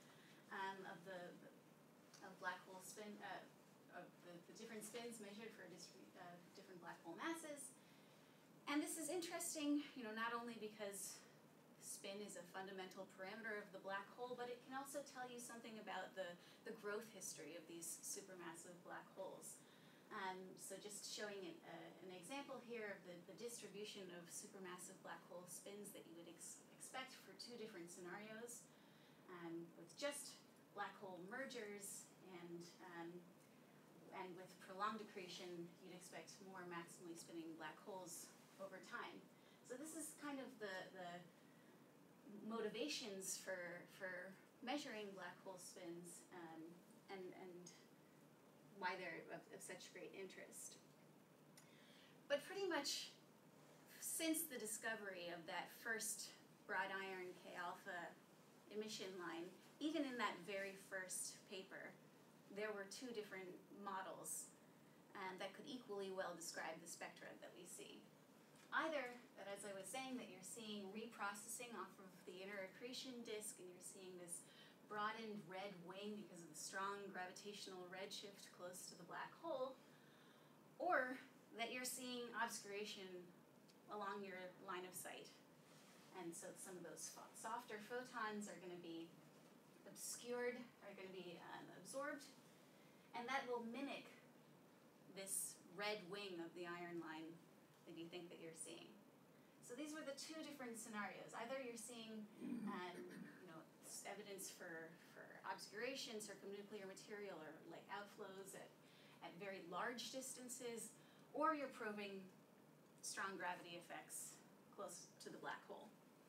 um, of the, of black hole spin, uh, of the, the different spins measured for distri- uh, different black hole masses. And this is interesting, you know, not only because spin is a fundamental parameter of the black hole, but it can also tell you something about the, the growth history of these supermassive black holes. Um, so just showing it, uh, an example here of the, the distribution of supermassive black hole spins that you would ex- expect for two different scenarios. Um, with just black hole mergers and, um, and with prolonged accretion, you'd expect more maximally spinning black holes over time. So this is kind of the, the motivations for, for measuring black hole spins um, and, and why they're of, of such great interest. But pretty much since the discovery of that first broad iron K alpha emission line, even in that very first paper, there were two different models um, that could equally well describe the spectra that we see. Either that, as I was saying, that you're seeing reprocessing off of the inner accretion disk and you're seeing this broadened red wing because of the strong gravitational redshift close to the black hole, or that you're seeing obscuration along your line of sight. And so some of those fo- softer photons are going to be obscured, are going to be um, absorbed, and that will mimic this red wing of the iron line that you think that you're seeing. So these were the two different scenarios. Either you're seeing um, you know, evidence for, for obscuration, circumnuclear material, or like outflows at, at very large distances, or you're probing strong gravity effects close to the black hole.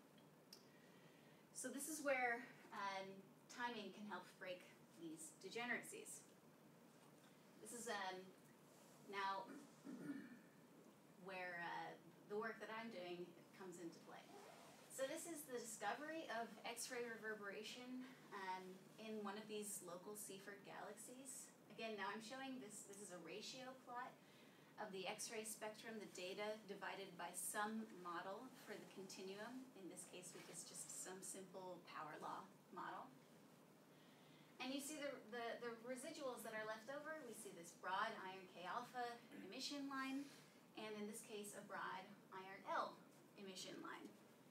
So this is where um, timing can help break these degeneracies. This is um, now where uh, the work that I'm doing comes into play. So this is the discovery of X-ray reverberation um, in one of these local Seyfert galaxies. Again, now I'm showing this, this is a ratio plot of the X-ray spectrum, the data divided by some model for the continuum, in this case which is just some simple power law model. And you see the, the, the residuals that are left over. We see this broad iron K alpha emission line, and in this case a broad iron L emission line.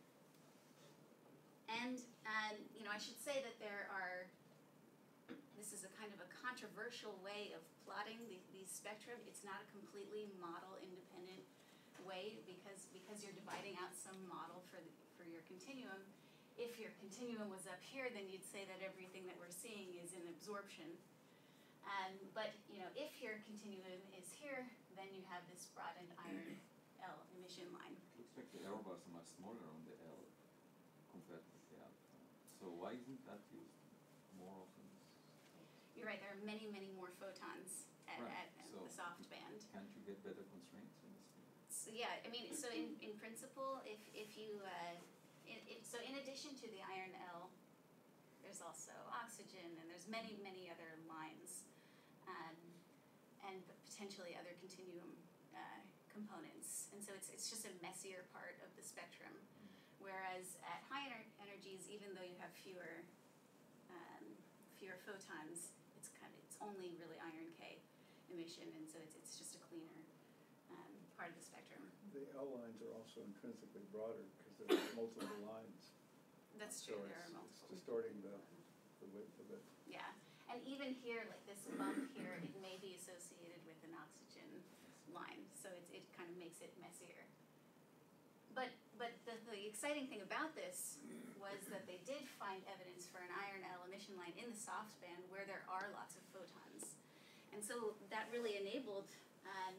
And um, you know, I should say that there are, this is a kind of a controversial way of plotting the, these spectrum. It's not a completely model independent way because, because you're dividing out some model for, the, for your continuum. If your continuum was up here, then you'd say that everything that we're seeing is in absorption. Um, but you know, if your continuum is here, then you have this broadened iron L emission line. Looks like the error bars are much smaller on the L compared to the alpha. So why isn't that used more often? You're right, there are many, many more photons at, Right. at, at So the soft band. Can't you get better constraints in this? So yeah, I mean, so in, in principle, if, if you, uh, in, in, so in addition to the iron L, there's also oxygen, and there's many, many other lines, um, and potentially other continuum uh, components. And so it's, it's just a messier part of the spectrum. Whereas at higher energies, even though you have fewer, um, fewer photons, it's kind of, it's only really iron K emission, and so it's, it's just a cleaner um, part of the spectrum. The L lines are also intrinsically broader because there's multiple lines. That's So true, there it's- are multiple. It's distorting the, the width of it. Yeah, and even here, like this bump here, it may be associated with an oxygen line, so it, it kind of makes it messier. But but the, the exciting thing about this was that they did find evidence for an iron L emission line in the soft band where there are lots of photons. And so that really enabled um,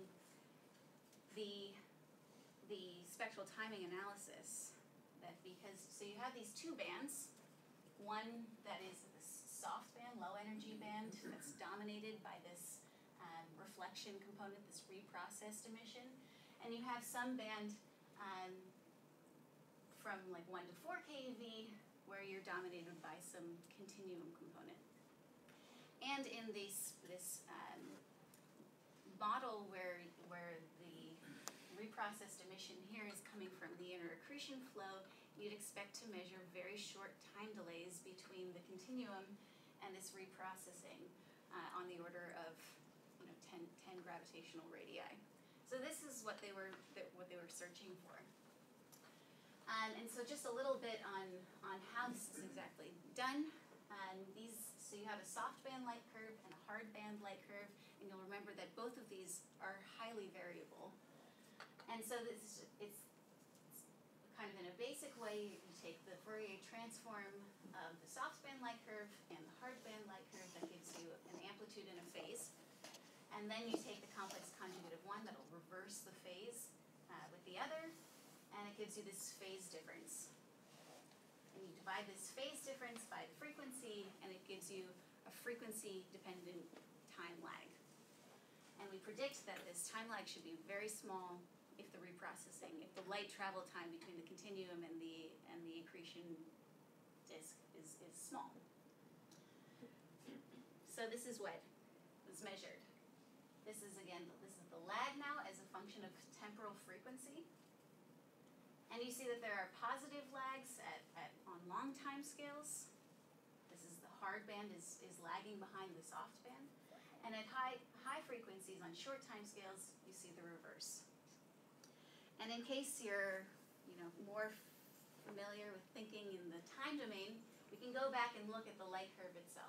the, the spectral timing analysis, that because, so you have these two bands, one that is this soft band, low energy band, that's dominated by this um, reflection component, this reprocessed emission, and you have some band um, from like one to four keV where you're dominated by some continuum component. And in this, this um, model where, where the reprocessed emission here is coming from the inner accretion flow, you'd expect to measure very short time delays between the continuum and this reprocessing uh, on the order of, you know, ten, ten gravitational radii. So this is what they were, that- what they were searching for. Um, and so just a little bit on, on how this is exactly done. Um, these, so you have a soft band light curve and a hard band light curve, and you'll remember that both of these are highly variable. And so this is, it's, it's kind of in a basic way, you take the Fourier transform of the soft band light curve and the hard band light curve that gives you an amplitude and a phase. And then you take the complex conjugate of one that'll reverse the phase uh, with the other, and it gives you this phase difference. And you divide this phase difference by the frequency, and it gives you a frequency-dependent time lag. And we predict that this time lag should be very small if the reprocessing, if the light travel time between the continuum and the and the accretion disk is, is small. So this is what was measured. This is again, this is the lag now as a function of temporal frequency. And you see that there are positive lags at, at on long time scales. This is the hard band is, is lagging behind the soft band. And at high high frequencies on short time scales, you see the reverse. And in case you're, you know, more familiar with thinking in the time domain, we can go back and look at the light curve itself.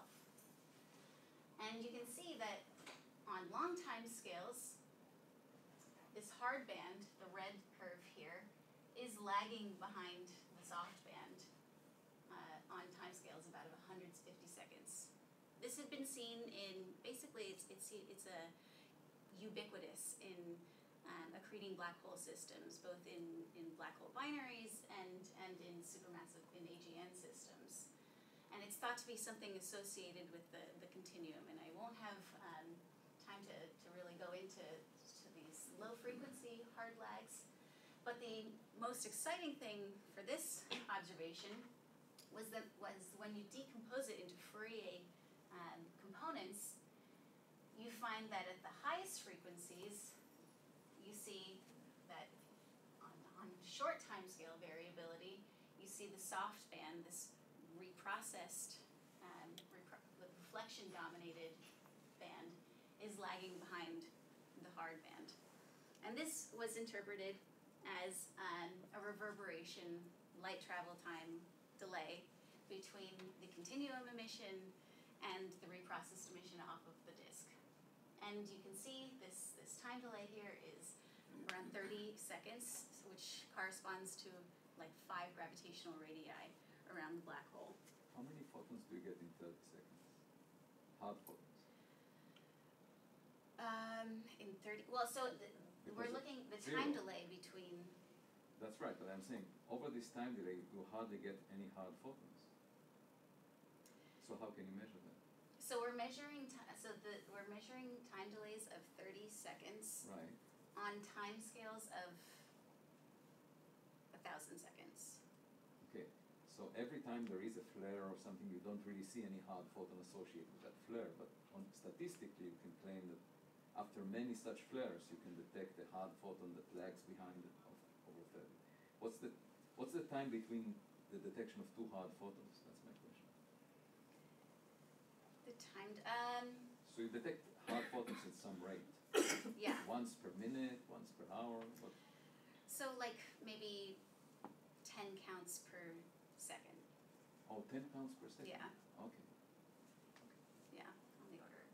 And you can see that on long time scales, this hard band, the red curve here, is lagging behind the soft band uh, on time scales about one hundred fifty seconds. This had been seen in, basically it's, it's, it's a ubiquitous in um, accreting black hole systems, both in, in black hole binaries and, and in supermassive, in A G N systems. And it's thought to be something associated with the, the continuum, and I won't have um, time to, to really go into to these low frequency hard lags. But the most exciting thing for this observation was that was when you decompose it into Fourier um, components, you find that at the highest frequencies, you see that on, on short timescale variability, you see the soft band, this reprocessed, um, repro the reflection-dominated band, is lagging behind the hard band. And this was interpreted as um, a reverberation light travel time delay between the continuum emission and the reprocessed emission off of the disk. And you can see this, this time delay here is around thirty seconds, which corresponds to like five gravitational radii around the black hole. How many photons do you get in thirty seconds? Hard photons? Um, in thirty, well, so the, we're Because looking, the zero. time delay between, That's right, but I'm saying, over this time delay, you hardly get any hard photons. So how can you measure that? so we're measuring, ti so the, we're measuring time delays of thirty seconds Right, on time scales of a thousand seconds. okay. So every time there is a flare or something, you don't really see any hard photon associated with that flare, but on, statistically you can claim that after many such flares, you can detect a hard photon that lags behind it of over thirty. What's the, what's the time between the detection of two hard photons? That's my question. The timed, um, So you detect hard photons at some rate, yeah, once per minute, once per hour, what? so like maybe ten counts per second, Oh, ten pounds per second? Yeah. Okay. yeah, on the order.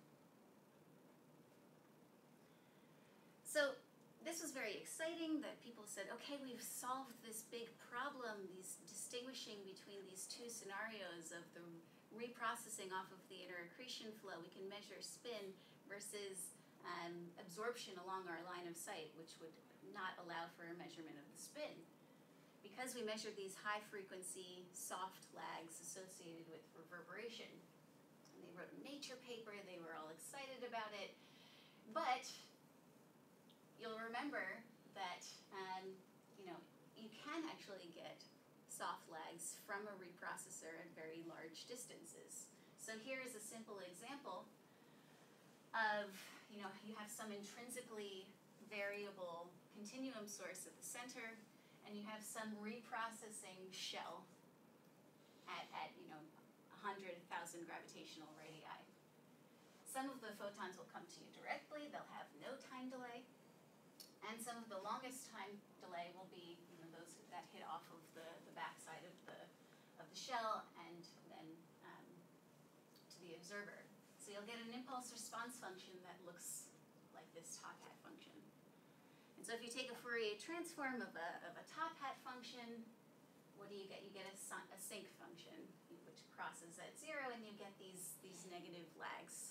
So this was very exciting that people said, okay, we've solved this big problem, these distinguishing between these two scenarios of the reprocessing off of the interaccretion flow. We can measure spin versus um, absorption along our line of sight, which would not allow for a measurement of the spin. Because we measured these high frequency soft lags associated with reverberation. And they wrote a Nature paper, they were all excited about it. But you'll remember that um, you know, you can actually get soft lags from a reprocessor at very large distances. So here is a simple example of, you know, you have some intrinsically variable continuum source at the center, and you have some reprocessing shell at, at you know, hundred thousand gravitational radii. Some of the photons will come to you directly, they'll have no time delay, and some of the longest time delay will be, you know, those that hit off of the, the backside of the of the shell and then um, to the observer. So you'll get an impulse response function that looks like this top hat function. And so if you take a Fourier transform of a, of a top hat function, what do you get? You get a, a sinc function, which crosses at zero, and you get these, these negative lags.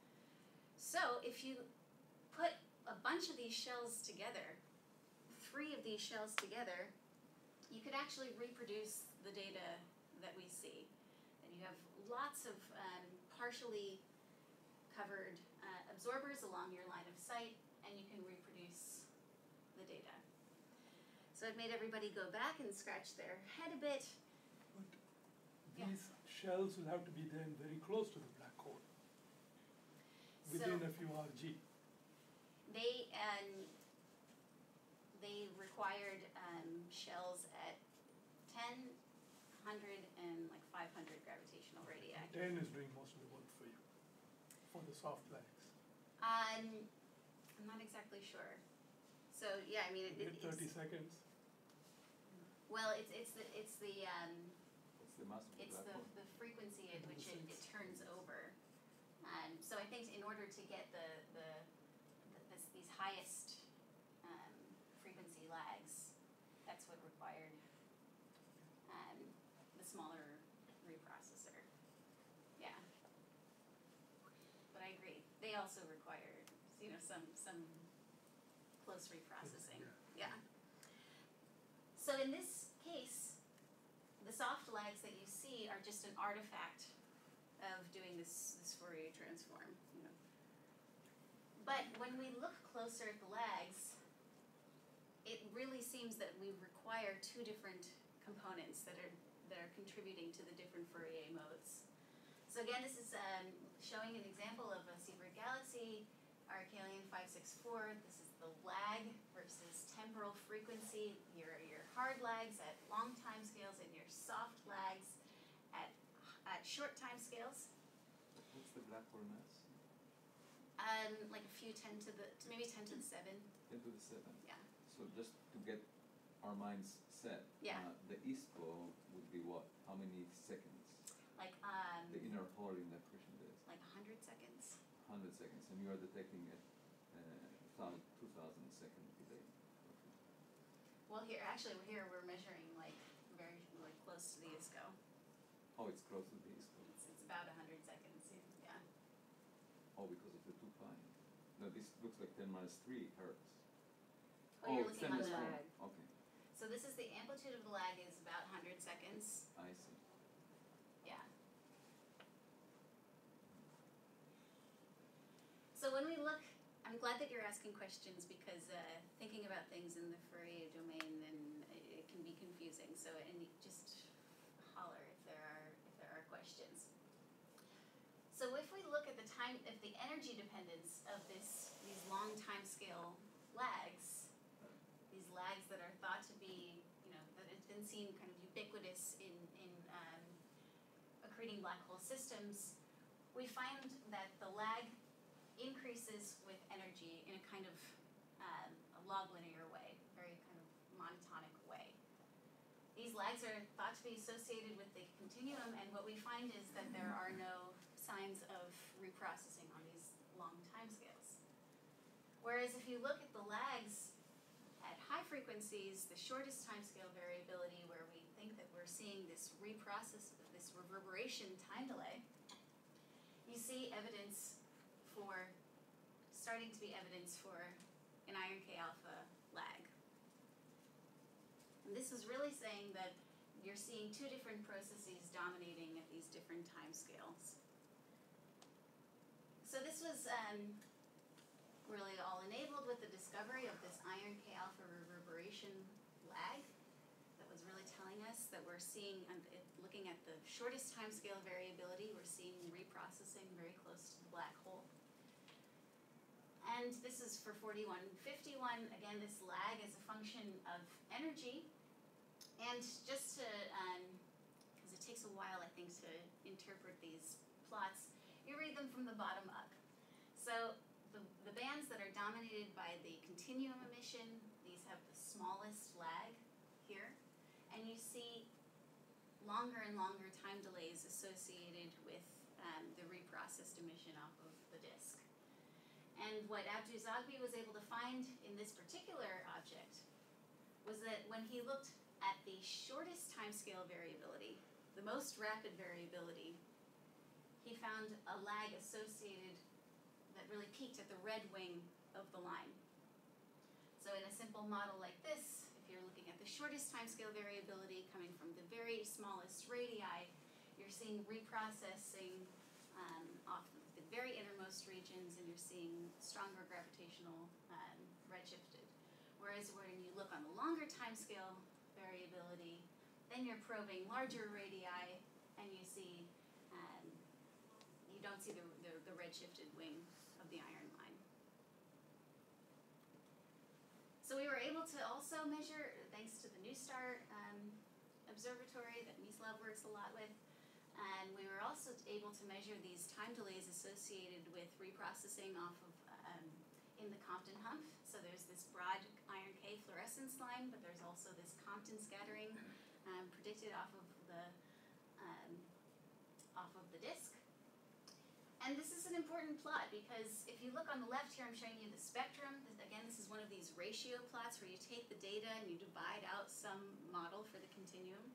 So if you put a bunch of these shells together, three of these shells together, you could actually reproduce the data that we see. And you have lots of um, partially covered uh, absorbers along your line of sight, and you can reproduce the data. So I've made everybody go back and scratch their head a bit. But Yeah. these shells will have to be then very close to the black hole, So within a few R G. they um, they required um, shells at ten, one hundred, and like five hundred gravitational radii. ten is doing most of the work for you, for the soft lags. Um, I'm not exactly sure. So yeah, I mean it, it, With thirty it's seconds. well, it's it's the it's the um, It's the mass of the it's black the, hole. the frequency at Into which the it, it sinks. turns over. Um, so I think in order to get the the, the this, these highest um, frequency lags, that's what required um, the smaller reprocessor. Yeah. But I agree. They also require, you know, some some close reprocessing. Yeah. Yeah. So in this case, the soft lags that you see are just an artifact of doing this, this Fourier transform, you know. But when we look closer at the lags, it really seems that we require two different components that are that are contributing to the different Fourier modes. So again, this is um, showing an example of a Sieberg galaxy, Arcalian five six four. This is the lag versus temporal frequency. Your your hard lags at long time scales and your soft lags at at short time scales. What's the black hole mass? Um, like a few ten to the to maybe ten to the seven. ten to the seven. Yeah. So just to get our minds set, Yeah. uh, the ISPO would be what? How many seconds? Like um, The inner hole in the accretion disk. like a hundred seconds. one hundred seconds, and you are detecting at uh, two thousand second delay. Okay. Well, here actually here we're measuring like very like close to the I S C O. Oh, it's close to the ISPO. It's it's about a hundred seconds. Yeah. Oh, because of the two pi. No, this looks like ten minus three hertz. Oh, you're it's looking ten on minus the four. lag. Okay, So this is the amplitude of the lag is about one hundred seconds. I see. Yeah. So when we look, I'm glad that you're asking questions because uh, thinking about things in the Fourier domain then it, it can be confusing. So and you just holler if there are if there are questions. So if we look at the time, if the energy dependence of this these long time scale lags, these lags that are thought to be, you know, that it's been seen kind of ubiquitous in in um, accreting black hole systems, we find that the lag increases with energy in a kind of um, a log linear way, very kind of monotonic way. These lags are thought to be associated with the continuum, and what we find is that there are no signs of reprocessing on these long timescales. Whereas if you look at the lags at high frequencies, the shortest timescale variability, where we think that we're seeing this reprocess, this reverberation time delay, you see evidence for, starting to be evidence for an iron K alpha lag. And this is really saying that you're seeing two different processes dominating at these different time scales. So this was um, really all enabled with the discovery of this iron K alpha reverberation lag that was really telling us that we're seeing, um, it, looking at the shortest time scale variability, we're seeing reprocessing very close to the black hole. And this is for forty-one fifty-one. Again, this lag is a function of energy. And just to, um, because it takes a while, I think, to interpret these plots. You read them from the bottom up. So the, the bands that are dominated by the continuum emission, these have the smallest lag here, and you see longer and longer time delays associated with um, the reprocessed emission off of the disk. And what Abdou-Zogby was able to find in this particular object was that when he looked at the shortest timescale variability, the most rapid variability, he found a lag associated that really peaked at the red wing of the line. So in a simple model like this, if you're looking at the shortest timescale variability coming from the very smallest radii, you're seeing reprocessing um, off the very innermost regions, and you're seeing stronger gravitational um, redshifted. Whereas when you look on the longer timescale variability, then you're probing larger radii, and you see um, you don't see the, the, the redshifted wing of the iron line. So we were able to also measure, thanks to the NuSTAR um, observatory that Mislav works a lot with, and we were also able to measure these time delays associated with reprocessing off of um, in the Compton hump. So there's this broad iron K fluorescence line, but there's also this Compton scattering um, predicted off of the um, off of the disk. And this is an important plot because if you look on the left here, I'm showing you the spectrum. Again, this is one of these ratio plots where you take the data and you divide out some model for the continuum,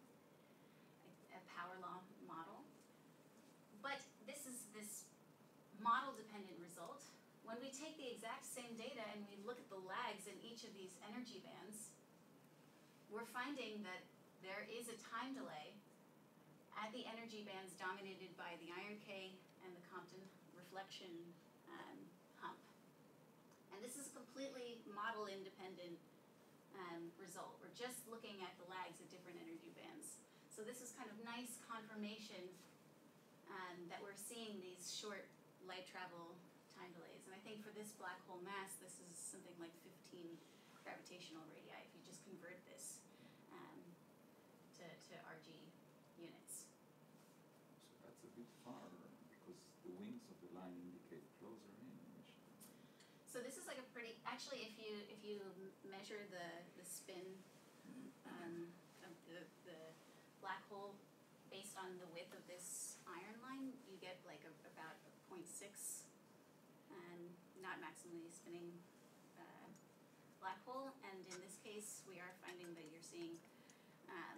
a power law model. But this is this model-dependent result. When we take the exact same data and we look at the lags in each of these energy bands, we're finding that there is a time delay at the energy bands dominated by the iron K and the Compton reflection um, hump. And this is completely model-independent um, result. We're just looking at the lags at different energy bands. So this is kind of nice confirmation um, that we're seeing these short light travel time delays. And I think for this black hole mass, this is something like fifteen gravitational radii if you just convert this um, to, to R G units. So that's a bit far because the wings of the line indicate closer in. So this is like a pretty, actually if you if you measure the, the spin um, of the, the black hole based on the width of this iron line, you get like a, about a zero point six um, not maximally spinning uh, black hole. And in this case, we are finding that you're seeing um,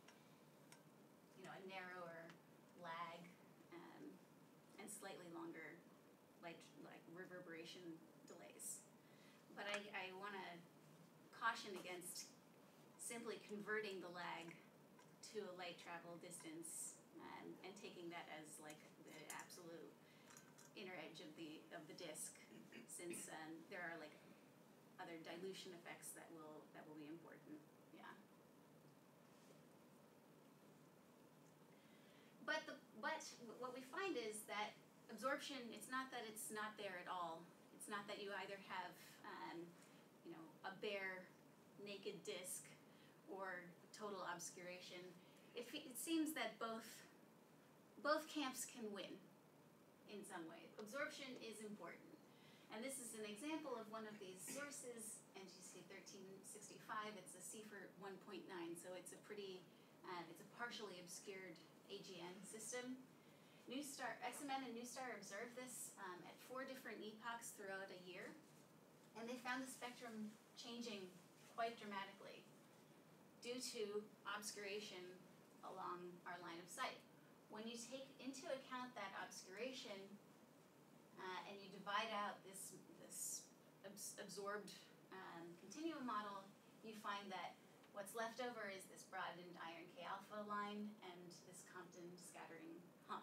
you know, a narrower lag um, and slightly longer light, like reverberation delays. But I, I want to caution against simply converting the lag to a light travel distance um, and taking that as like the absolute inner edge of the of the disk, since um, there are like other dilution effects that will that will be important. Yeah. But the but what we find is that absorption, it's not that it's not there at all. It's not that you either have, um, you know, a bare, naked disk or total obscuration. It, it seems that both both camps can win in some way. Absorption is important. And this is an example of one of these sources, N G C thirteen sixty-five. It's a Seyfert one point nine, so it's a pretty, uh, it's a partially obscured A G N system. NuSTAR, X M N and NuSTAR observed this um, at four different epochs throughout a year, and they found the spectrum changing quite dramatically due to obscuration along our line of sight. When you take into account that obscuration uh, and you divide out this, this abs absorbed um, continuum model, you find that what's left over is this broadened iron K alpha line and this Compton scattering hump.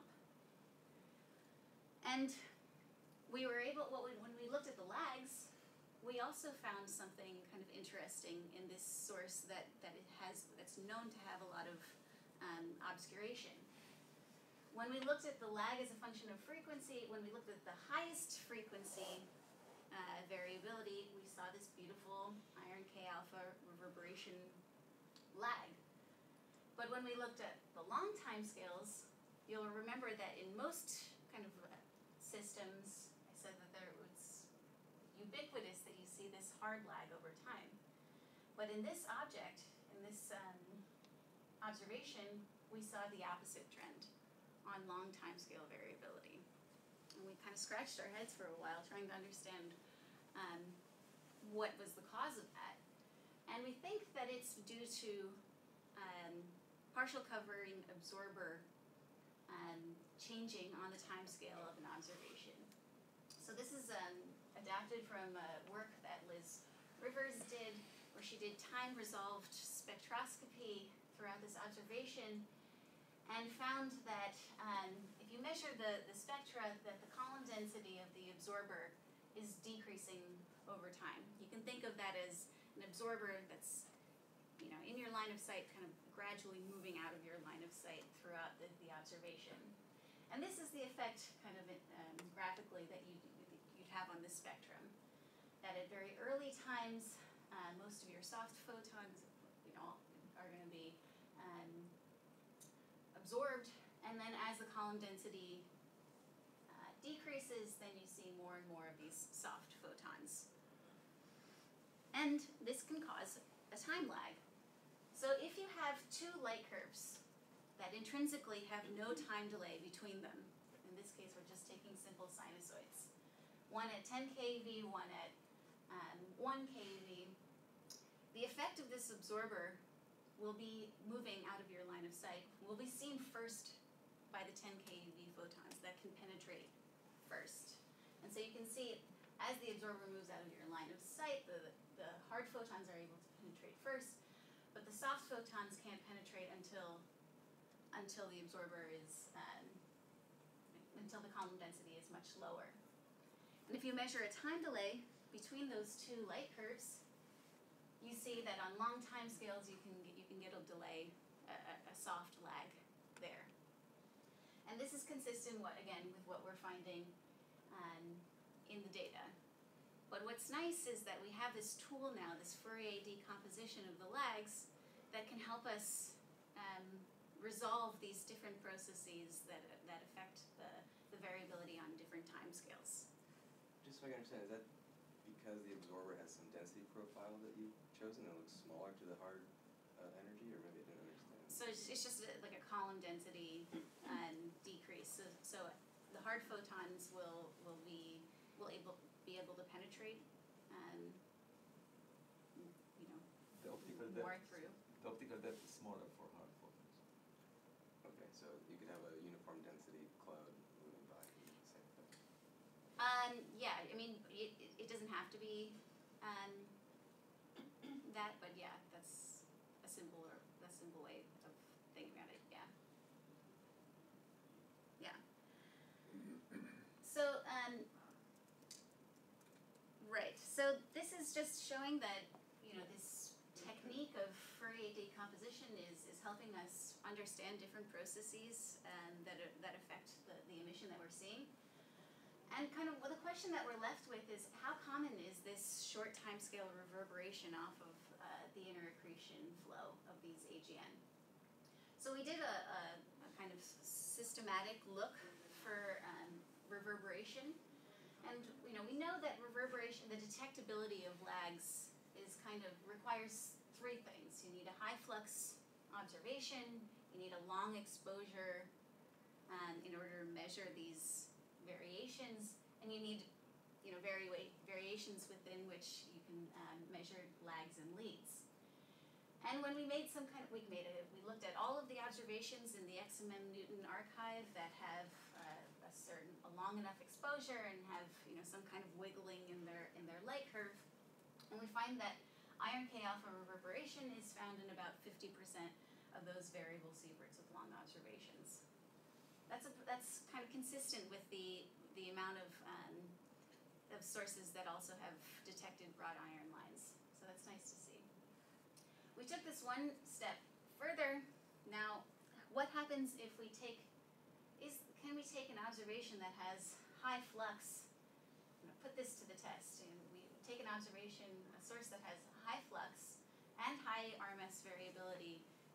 And we were able, what we, when we looked at the lags, we also found something kind of interesting in this source that, that it has, that's known to have a lot of um, obscuration. When we looked at the lag as a function of frequency, when we looked at the highest frequency uh, variability, we saw this beautiful iron K alpha reverberation lag. But when we looked at the long time scales, you'll remember that in most kind of uh, systems, I said that there was ubiquitous that you see this hard lag over time. But in this object, in this um, observation, we saw the opposite trend on long time scale variability. And we kind of scratched our heads for a while trying to understand um, what was the cause of that. And we think that it's due to um, partial covering absorber um, changing on the time scale of an observation. So this is um, adapted from uh, work that Liz Rivers did, where she did time-resolved spectroscopy throughout this observation and found that um, if you measure the, the spectra, that the column density of the absorber is decreasing over time. You can think of that as an absorber that's, you know, in your line of sight, kind of gradually moving out of your line of sight throughout the, the observation. And this is the effect, kind of um, graphically, that you, you'd have on this spectrum. That at very early times, uh, most of your soft photons, you know, are going to be um, absorbed, and then as the column density uh, decreases, then you see more and more of these soft photons. And this can cause a time lag. So if you have two light curves that intrinsically have no time delay between them, in this case we're just taking simple sinusoids, one at ten K V, one at um, one K V, the effect of this absorber will be moving out of your line of sight, will be seen first by the ten K V photons that can penetrate first. And so you can see as the absorber moves out of your line of sight, the, the hard photons are able to penetrate first, but the soft photons can't penetrate until until the absorber is, um, until the column density is much lower. And if you measure a time delay between those two light curves, you see that on long time scales you can get, you can get a delay, a, a soft lag there. And this is consistent, what again, with what we're finding um, in the data. But what's nice is that we have this tool now, this Fourier decomposition of the lags, that can help us um, resolve these different processes that, that affect the, the variability on different time scales. Just so I can understand, is that because the absorber has some density profile that you've chosen that looks smaller to the hard uh, energy, or maybe I didn't understand? So it's, it's just a, like a column density um, decrease. So, so the hard photons will will be will able be able to penetrate, um, you know, The optical more depth, through. the optical depth is smaller for hard photons. Okay, so you could have a uniform density cloud moving by and the same thing. Um, yeah, I mean, it, it doesn't have to be um, that, but yeah, that's a simple or a simple way of thinking about it. Yeah. Yeah. So, um, right. So this is just showing that, you know, this technique of Fourier decomposition is, is helping us understand different processes um, that are, that affect the, the emission that we're seeing. And kind of well, the question that we're left with is how common is this short timescale reverberation off of uh, the interaccretion flow of these A G N? So we did a, a, a kind of systematic look for um, reverberation, and you know we know that reverberation, the detectability of lags, is kind of requires three things. You need a high flux observation, you need a long exposure um, in order to measure these variations, and you need, you know, vari- variations within which you can um, measure lags and leads. And when we made some kind of, we made a, we looked at all of the observations in the X M M Newton archive that have uh, a certain, a long enough exposure and have, you know, some kind of wiggling in their in their light curve, and we find that iron K alpha reverberation is found in about fifty percent of those variable sieverts with long observations. That's a, that's kind of consistent with the the amount of um, of sources that also have detected broad iron lines. So that's nice to see. We took this one step further. Now, what happens if we take is can we take an observation that has high flux? You know, put this to the test. And we take an observation, a source that has high flux and high R M S variability,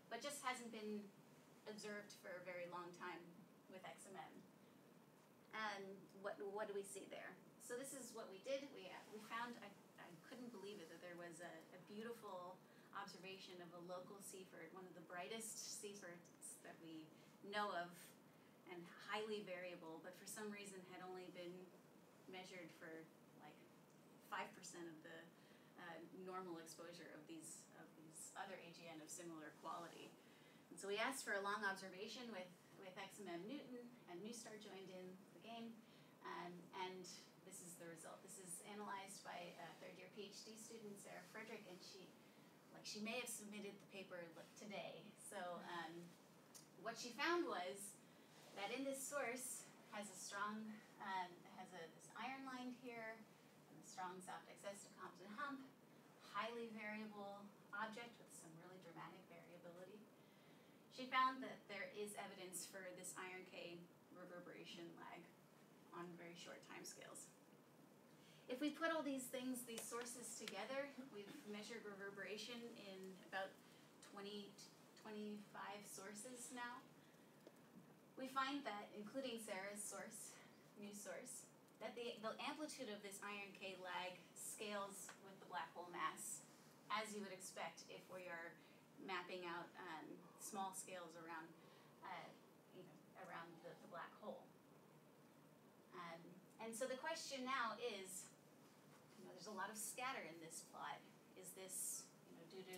but just hasn't been observed for a very long time with X M M. And what what do we see there? So this is what we did. We uh, we found, I, I couldn't believe it, that there was a, a beautiful observation of a local seaford, one of the brightest seafords that we know of, and highly variable, but for some reason had only been measured for like five percent of the uh, normal exposure of these of these other A G N of similar quality. And so we asked for a long observation with, with X M M Newton, and NuStar joined in the game, um, and this is the result. This is analyzed by a third year PhD student, Sarah Frederick, and she, like she may have submitted the paper like today. So um, what she found was that in this source has a strong, um, has a this iron line here, and a strong Soptex to Compton hump, highly variable object with some really dramatic variability. She found that there is evidence for this iron K reverberation lag on very short timescales. If we put all these things, these sources together, we've measured reverberation in about twenty, twenty-five sources now. We find that, including Sarah's source, new source, that the, the amplitude of this iron K lag scales with the black hole mass, as you would expect if we are mapping out um, small scales around, uh, you know, around the, the black hole. Um, and so the question now is, you know, there's a lot of scatter in this plot. Is this, you know, due to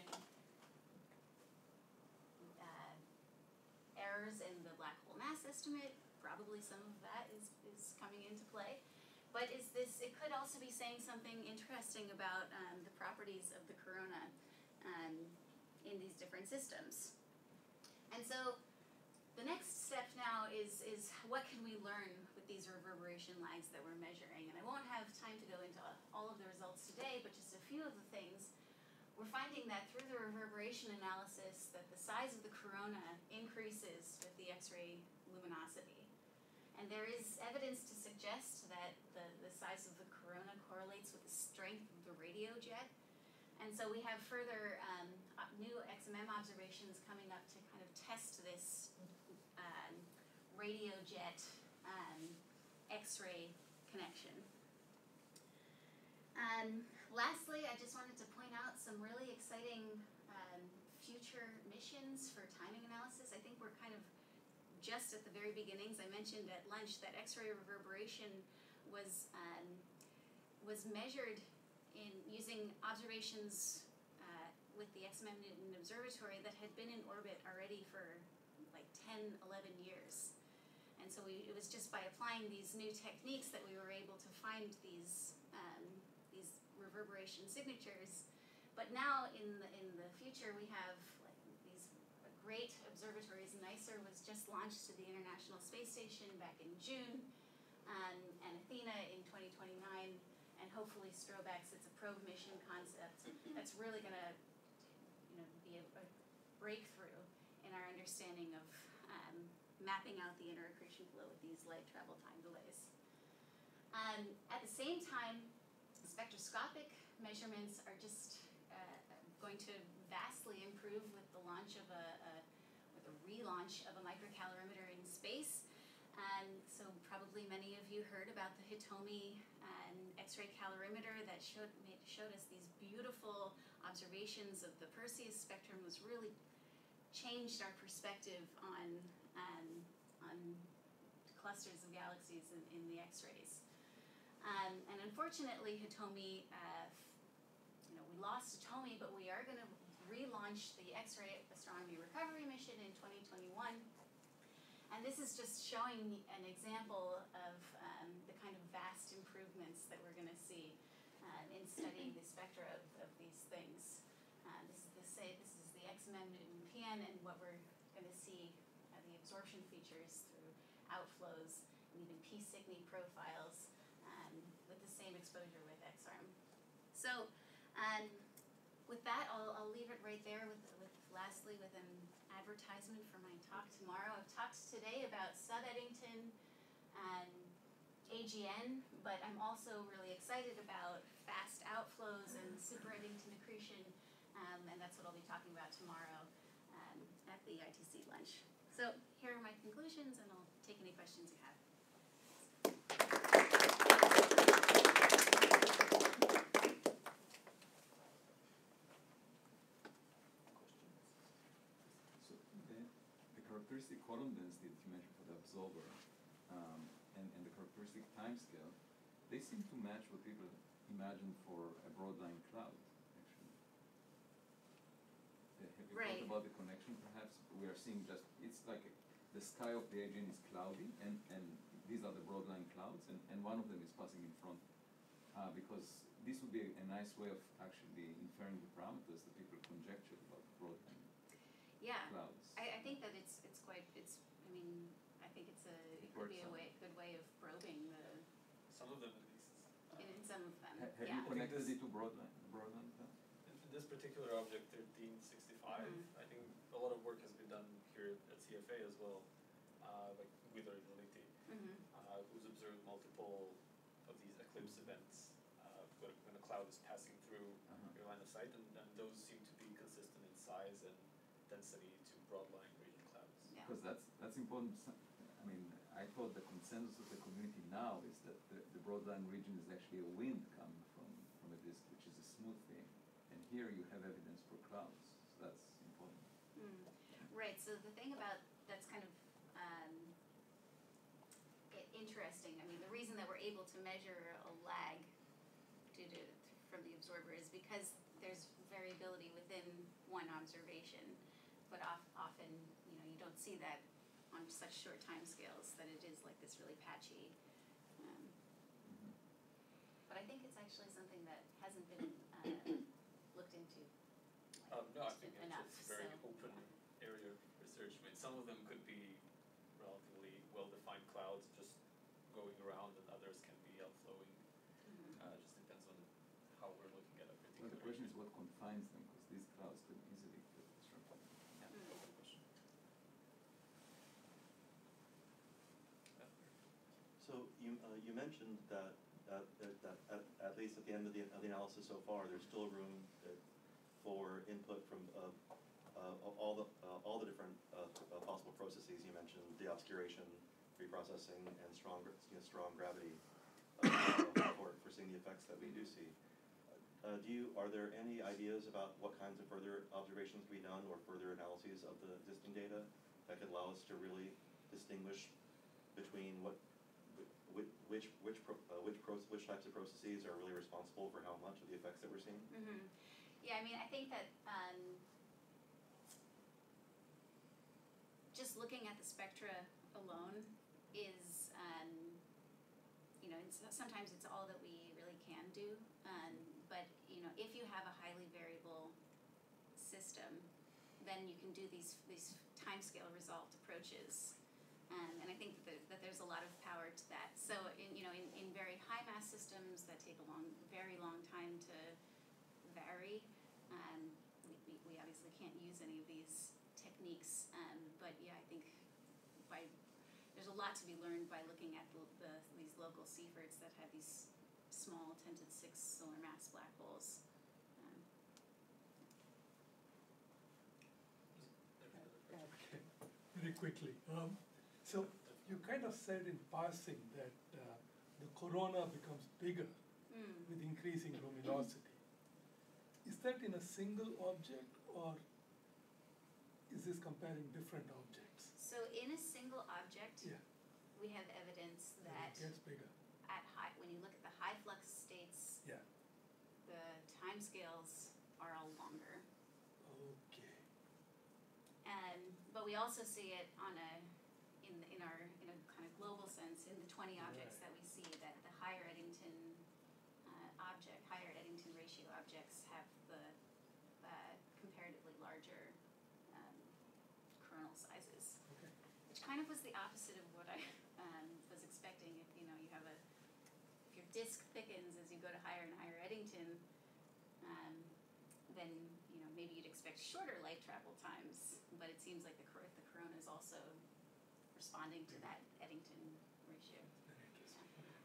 uh, errors in the black hole mass estimate? Probably some of that is, is coming into play. But is this, it could also be saying something interesting about um, the properties of the corona um, in these different systems. And so the next step now is, is what can we learn with these reverberation lags that we're measuring? And I won't have time to go into all of the results today, but just a few of the things. We're finding that through the reverberation analysis that the size of the corona increases with the X-ray luminosity. And there is evidence to suggest that the, the size of the corona correlates with the strength of the radio jet. And so we have further um, new X M M observations coming up to kind of test this um, radio jet um, X-ray connection. Um, lastly, I just wanted to point out some really exciting um, future missions for timing analysis. I think we're kind of just at the very beginnings. I mentioned at lunch that X-ray reverberation was um, was measured in using observations uh, with the X M M Newton Observatory that had been in orbit already for like ten, eleven years. And so we, it was just by applying these new techniques that we were able to find these um, these reverberation signatures. But now in the in the future we have like these great observatories. NICER was just launched to the International Space Station back in June, um, and Athena in twenty twenty-nine, and hopefully STROBE-X. It's a probe mission concept that's really going to, you know, be a, a breakthrough in our understanding of um, mapping out the interaccretion flow with these light travel time delays. Um, at the same time, spectroscopic measurements are just uh, going to vastly improve with the launch of a, a with a relaunch of a microcalorimeter in space. And so probably many of you heard about the Hitomi um, X-ray calorimeter that showed made, showed us these beautiful observations of the Perseus spectrum. Was really changed our perspective on um, on clusters of galaxies in, in the X-rays. Um, and unfortunately, Hitomi, uh, you know, we lost Hitomi, but we are going to relaunch the X-ray astronomy recovery mission in twenty twenty-one. And this is just showing an example of um, the kind of vast improvements that we're going to see uh, in studying the spectra of, of these things. Uh, this is the say this is the X M M Newton P N, and what we're going to see uh, the absorption features through outflows and even P Cygni profiles um, with the same exposure with X R M. So um, with that, I'll, I'll leave it right there with, with lastly with an advertisement for my talk tomorrow. I've talked today about sub-Eddington and A G N, but I'm also really excited about fast outflows and super Eddington accretion, um, and that's what I'll be talking about tomorrow. Um, the I T C lunch. So here are my conclusions, and I'll take any questions you have. So the, the characteristic column density that you mentioned for the absolver, um, and, and the characteristic time scale, they seem to match what people imagine for a broadline cloud, actually. Uh, Have you Right. thought about the connection, perhaps? We are seeing just, it's like a, the sky of the A G N is cloudy, and, and these are the broadline clouds, and, and one of them is passing in front. Uh, because this would be a, a nice way of actually inferring the parameters that people conjecture about broadline Yeah, clouds. I, I think that it's it's quite it's. I mean, I think it's a it could be a Works way good way of probing the Some of them at least. in, in some of them. Ha- have yeah. you connected this- it to broadline, broadline cloud? In in this particular object, thirteen sixty-five, Mhm. I think a lot of work has been done here at C F A as well, uh, like Guido Rizoliti, Mm-hmm. uh, who's observed multiple of these eclipse events, uh, when, when a cloud is passing through Uh-huh. your line of sight, and, and those seem to be consistent in size and density to broadline region clouds. Yeah. Because that's, that's important. s- I mean, I thought the consensus of the community now is that the, the broadline region is actually a wind coming from, from a disk, which is a smooth thing. And here you have evidence for clouds, so that's important. Mm. Right. So the thing about that's kind of um, i- interesting. I mean, the reason that we're able to measure a lag due to from the absorber is because there's variability within one observation, but of, often you know you don't see that on such short time scales that it is like this really patchy. Um, Mhm. but I think it's actually something that hasn't been uh, looked into. like, Um, no, I think enough, it's, it's very so, open yeah. area of research. I mean, some of them could be relatively well-defined clouds just going around, and others can be outflowing. Mhm. Uh, it just depends on how we're looking at a particular. Well, the question is region. what confines them, because these clouds could easily get disrupted. Yeah, Mm. open question. Yeah. So you, uh, you mentioned that, that, that, that at, at least at the end of the, of the analysis so far, there's still room uh, for input from, uh, uh, all the, uh, all the different, uh, uh, possible processes you mentioned, deobscuration, reprocessing, and strong, gra- you know, strong gravity, uh, for, for seeing the effects that we do see. Uh, do you, are there any ideas about what kinds of further observations can be done or further analyses of the existing data that could allow us to really distinguish between what, which, which, which, pro, uh, which, pro, which types of processes are really responsible for how much of the effects that we're seeing? Mm-hmm. Yeah, I mean, I think that um, just looking at the spectra alone is, um, you know, it's, sometimes it's all that we really can do. Um, but you know, if you have a highly variable system, then you can do these these timescale resolved approaches. Um, and I think that, there, that there's a lot of power to that. So, in, you know, in, in very high mass systems that take a long, very long time to vary, um, we, we, we obviously can't use any of these techniques. Um, but yeah, I think by there's a lot to be learned by looking at the, the these local Seyferts that have these small ten to the six solar mass black holes. Um, There's another question. Very quickly. Um, so you kind of said in passing that uh, the corona becomes bigger mm. with increasing luminosity. Is that in a single object, or is this comparing different objects? So in a single object, Yeah, we have evidence that that it gets bigger. at high, when you look at the high flux states, Yeah. the timescales are all longer. Okay. And but we also see it on a in in our in a kind of global sense in the twenty objects Right. that we see that the higher Eddington uh, object, higher Eddington ratio objects have the uh, comparatively larger um, coronal sizes, Okay. which kind of was the opposite of what I um, was expecting. If you know you have a if your disk thickens as you go to higher and higher Eddington, um, then you know maybe you'd expect shorter light travel times, but it seems like the cor- the corona is also responding to that Eddington ratio. Very interesting.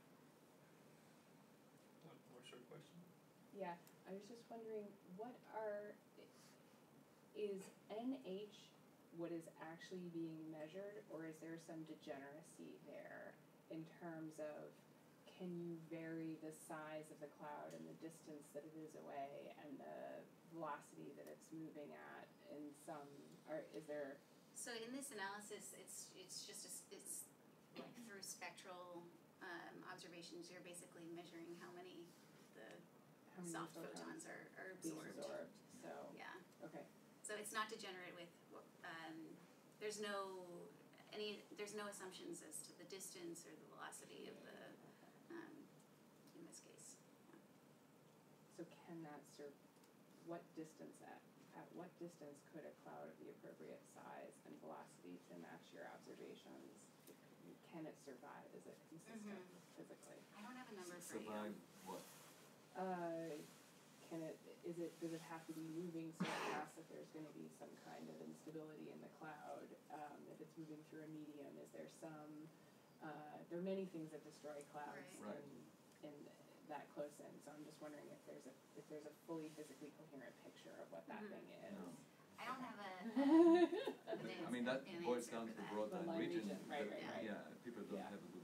One more short question. Yeah, I was just wondering, what are, is N H what is actually being measured, or is there some degeneracy there in terms of, can you vary the size of the cloud and the distance that it is away and the velocity that it's moving at in some, or is there? So in this analysis, it's, it's just, a s it's like through spectral, um, observations, you're basically measuring how many the How many soft photons photons are, are being absorbed. absorbed, so, Yeah, okay, so it's not degenerate with, um, there's no, any, there's no assumptions as to the distance or the velocity of the, um, in this case. so can that sur- what distance at, at what distance could a cloud of the appropriate size and velocity to match your observations, can it survive, is it consistent Mhm. physically? I don't have a number for you. Survive what? Uh, can it, is it, does it have to be moving so fast that there's gonna be some kind of instability in the cloud? Um, if it's moving through a medium, is there some, uh, there are many things that destroy clouds Right. Right. in, in that close in, so I'm just wondering if there's a, if there's a fully physically coherent picture of what that Mhm. thing is. No. I don't have a, Right, an I mean, that answer- an boils answer down for to that. broadband The line region, region, right, but, right, right. yeah, people don't Yeah. have a